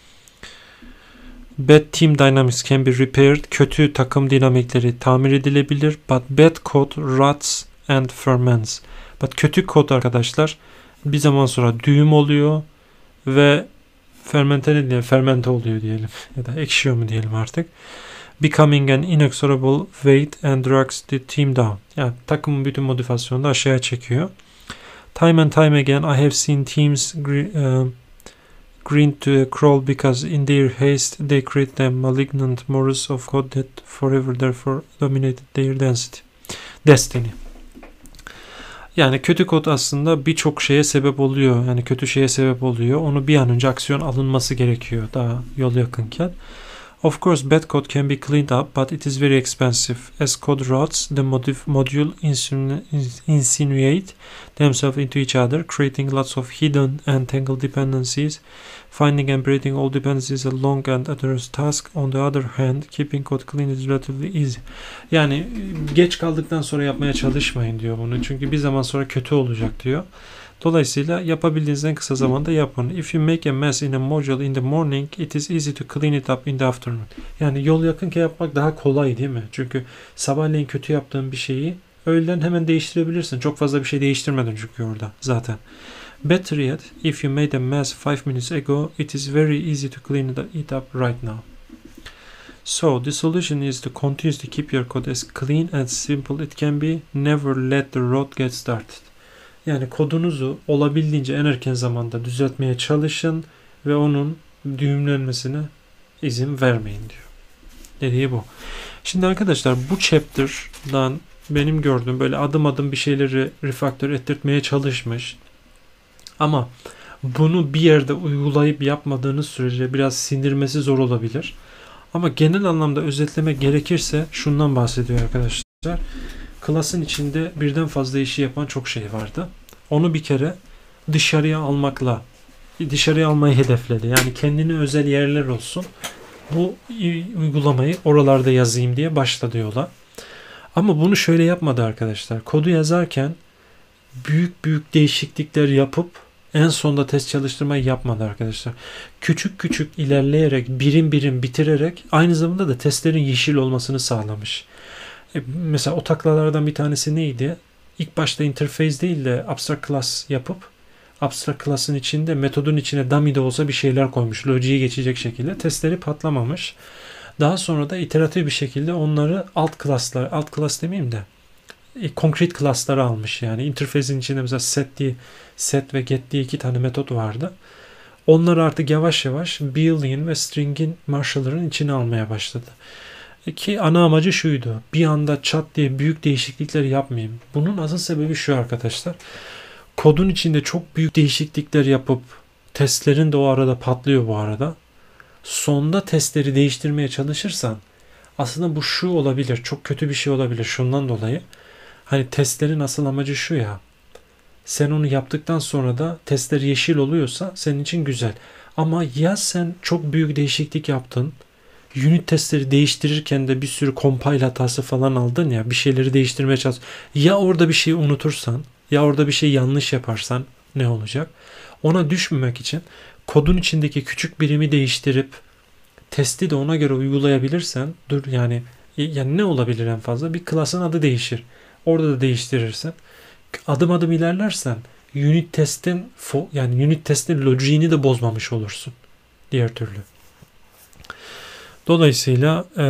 Bad team dynamics can be repaired. Kötü takım dinamikleri tamir edilebilir. But bad code rots and ferments. But kötü kod arkadaşlar bir zaman sonra düğüm oluyor ve fermente ne diyelim? Fermente oluyor diyelim. Ya da ekşiyor mu diyelim artık. Becoming an inexorable weight and drags the team down. Yani takımın bütün motivasyonunu aşağıya çekiyor. Time and time again I have seen teams uh, green to a crawl because in their haste they create a malignant morals of code that forever therefore dominated their density. Destiny. Yani kötü kod aslında birçok şeye sebep oluyor. Yani kötü şeye sebep oluyor. Onu bir an önce aksiyon alınması gerekiyor daha yol yakınken. Of course, bad code can be cleaned up, but it is very expensive. As code routes, the modif- module insinu- insinuate themselves into each other, creating lots of hidden and tangled dependencies. Finding and breaking all dependencies is a long and arduous task. On the other hand, keeping code clean is relatively easy. Yani geç kaldıktan sonra yapmaya çalışmayın diyor bunu. Çünkü bir zaman sonra kötü olacak diyor. Dolayısıyla yapabildiğiniz en kısa zamanda yapın. If you make a mess in a module in the morning, it is easy to clean it up in the afternoon. Yani yol yakınken yapmak daha kolay değil mi? Çünkü sabahleyin kötü yaptığın bir şeyi öğlen hemen değiştirebilirsin. Çok fazla bir şey değiştirmedin çünkü orada zaten. Better yet, if you made a mess five minutes ago, it is very easy to clean it up right now. So the solution is to continuously keep your code as clean and simple it can be. Never let the road get started. Yani kodunuzu olabildiğince en erken zamanda düzeltmeye çalışın ve onun düğümlenmesine izin vermeyin diyor. Dediği bu. Şimdi arkadaşlar bu chapter'dan benim gördüğüm böyle adım adım bir şeyleri refaktör ettirtmeye çalışmış. Ama bunu bir yerde uygulayıp yapmadığınız sürece biraz sindirmesi zor olabilir. Ama genel anlamda özetlemek gerekirse şundan bahsediyor arkadaşlar. Klasın içinde birden fazla işi yapan çok şey vardı. Onu bir kere dışarıya almakla, dışarıya almayı hedefledi. Yani kendine özel yerler olsun. Bu uygulamayı oralarda yazayım diye başladı yola. Ama bunu şöyle yapmadı arkadaşlar. Kodu yazarken büyük büyük değişiklikler yapıp en sonda test çalıştırmayı yapmadı arkadaşlar. Küçük küçük ilerleyerek, birim birim bitirerek aynı zamanda da testlerin yeşil olmasını sağlamış. E, mesela o taklalardan bir tanesi neydi? İlk başta interface değil de abstract class yapıp abstract class'ın içinde metodun içine dummy de olsa bir şeyler koymuş. Logic'i geçecek şekilde. Testleri patlamamış. Daha sonra da iteratif bir şekilde onları alt class'lar, alt class demeyeyim de e, concrete class'ları almış. Yani interface'in içinde mesela set diye set ve get diye iki tane metot vardı. Onları artık yavaş yavaş boolean ve string'in marshall'ların içine almaya başladı. Ki ana amacı şuydu. Bir anda çat diye büyük değişiklikler yapmayayım. Bunun asıl sebebi şu arkadaşlar. Kodun içinde çok büyük değişiklikler yapıp testlerin de o arada patlıyor bu arada. Sonda testleri değiştirmeye çalışırsan aslında bu şu olabilir. Çok kötü bir şey olabilir şundan dolayı. Hani testlerin asıl amacı şu ya. Sen onu yaptıktan sonra da testler yeşil oluyorsa senin için güzel. Ama ya sen çok büyük değişiklik yaptın. Unit testleri değiştirirken de bir sürü compile hatası falan aldın ya, bir şeyleri değiştirmeye çalış. Ya orada bir şey unutursan, ya orada bir şey yanlış yaparsan ne olacak? Ona düşmemek için kodun içindeki küçük birimi değiştirip testi de ona göre uygulayabilirsen, dur yani yani ne olabilir en fazla? Bir class'ın adı değişir. Orada da değiştirirsen, adım adım ilerlersen unit testin yani unit testin logiğini de bozmamış olursun diğer türlü. Dolayısıyla e,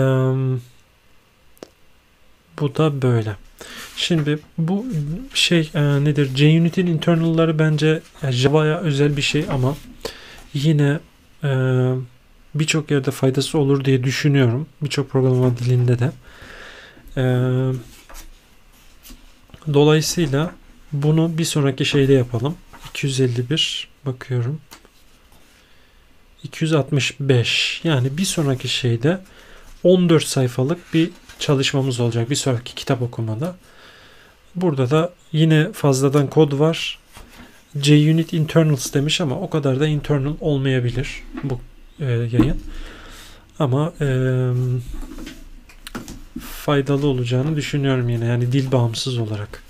bu da böyle. Şimdi bu şey e, nedir? JUnit'in internal'ları bence e, Java'ya özel bir şey ama yine e, birçok yerde faydası olur diye düşünüyorum. Birçok programlama dilinde de. E, dolayısıyla bunu bir sonraki şeyde yapalım. iki yüz elli bir bakıyorum. iki yüz altmış beş yani bir sonraki şeyde on dört sayfalık bir çalışmamız olacak bir sonraki kitap okumada. Burada da yine fazladan kod var. JUnit internals demiş ama o kadar da internal olmayabilir bu e, yayın. Ama e, faydalı olacağını düşünüyorum yine yani dil bağımsız olarak.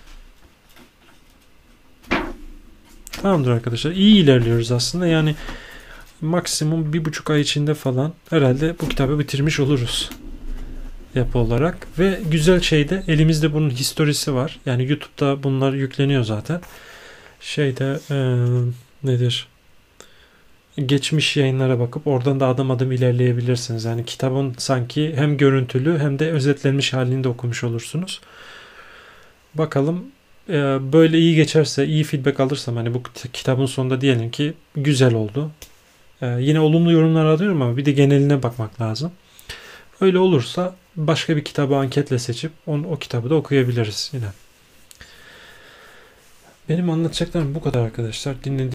Tamamdır arkadaşlar. İyi ilerliyoruz aslında yani maksimum bir buçuk ay içinde falan herhalde bu kitabı bitirmiş oluruz yapı olarak. Ve güzel şey de elimizde bunun historisi var. Yani YouTube'da bunlar yükleniyor zaten. Şeyde ee, nedir? Geçmiş yayınlara bakıp oradan da adım adım ilerleyebilirsiniz. Yani kitabın sanki hem görüntülü hem de özetlenmiş halini de okumuş olursunuz. Bakalım ee, böyle iyi geçerse, iyi feedback alırsam hani bu kitabın sonunda diyelim ki güzel oldu. Ee, yine olumlu yorumlar alıyorum ama bir de geneline bakmak lazım. Öyle olursa başka bir kitabı anketle seçip onu, o kitabı da okuyabiliriz yine. Benim anlatacaklarım bu kadar arkadaşlar. Dinlediğiniz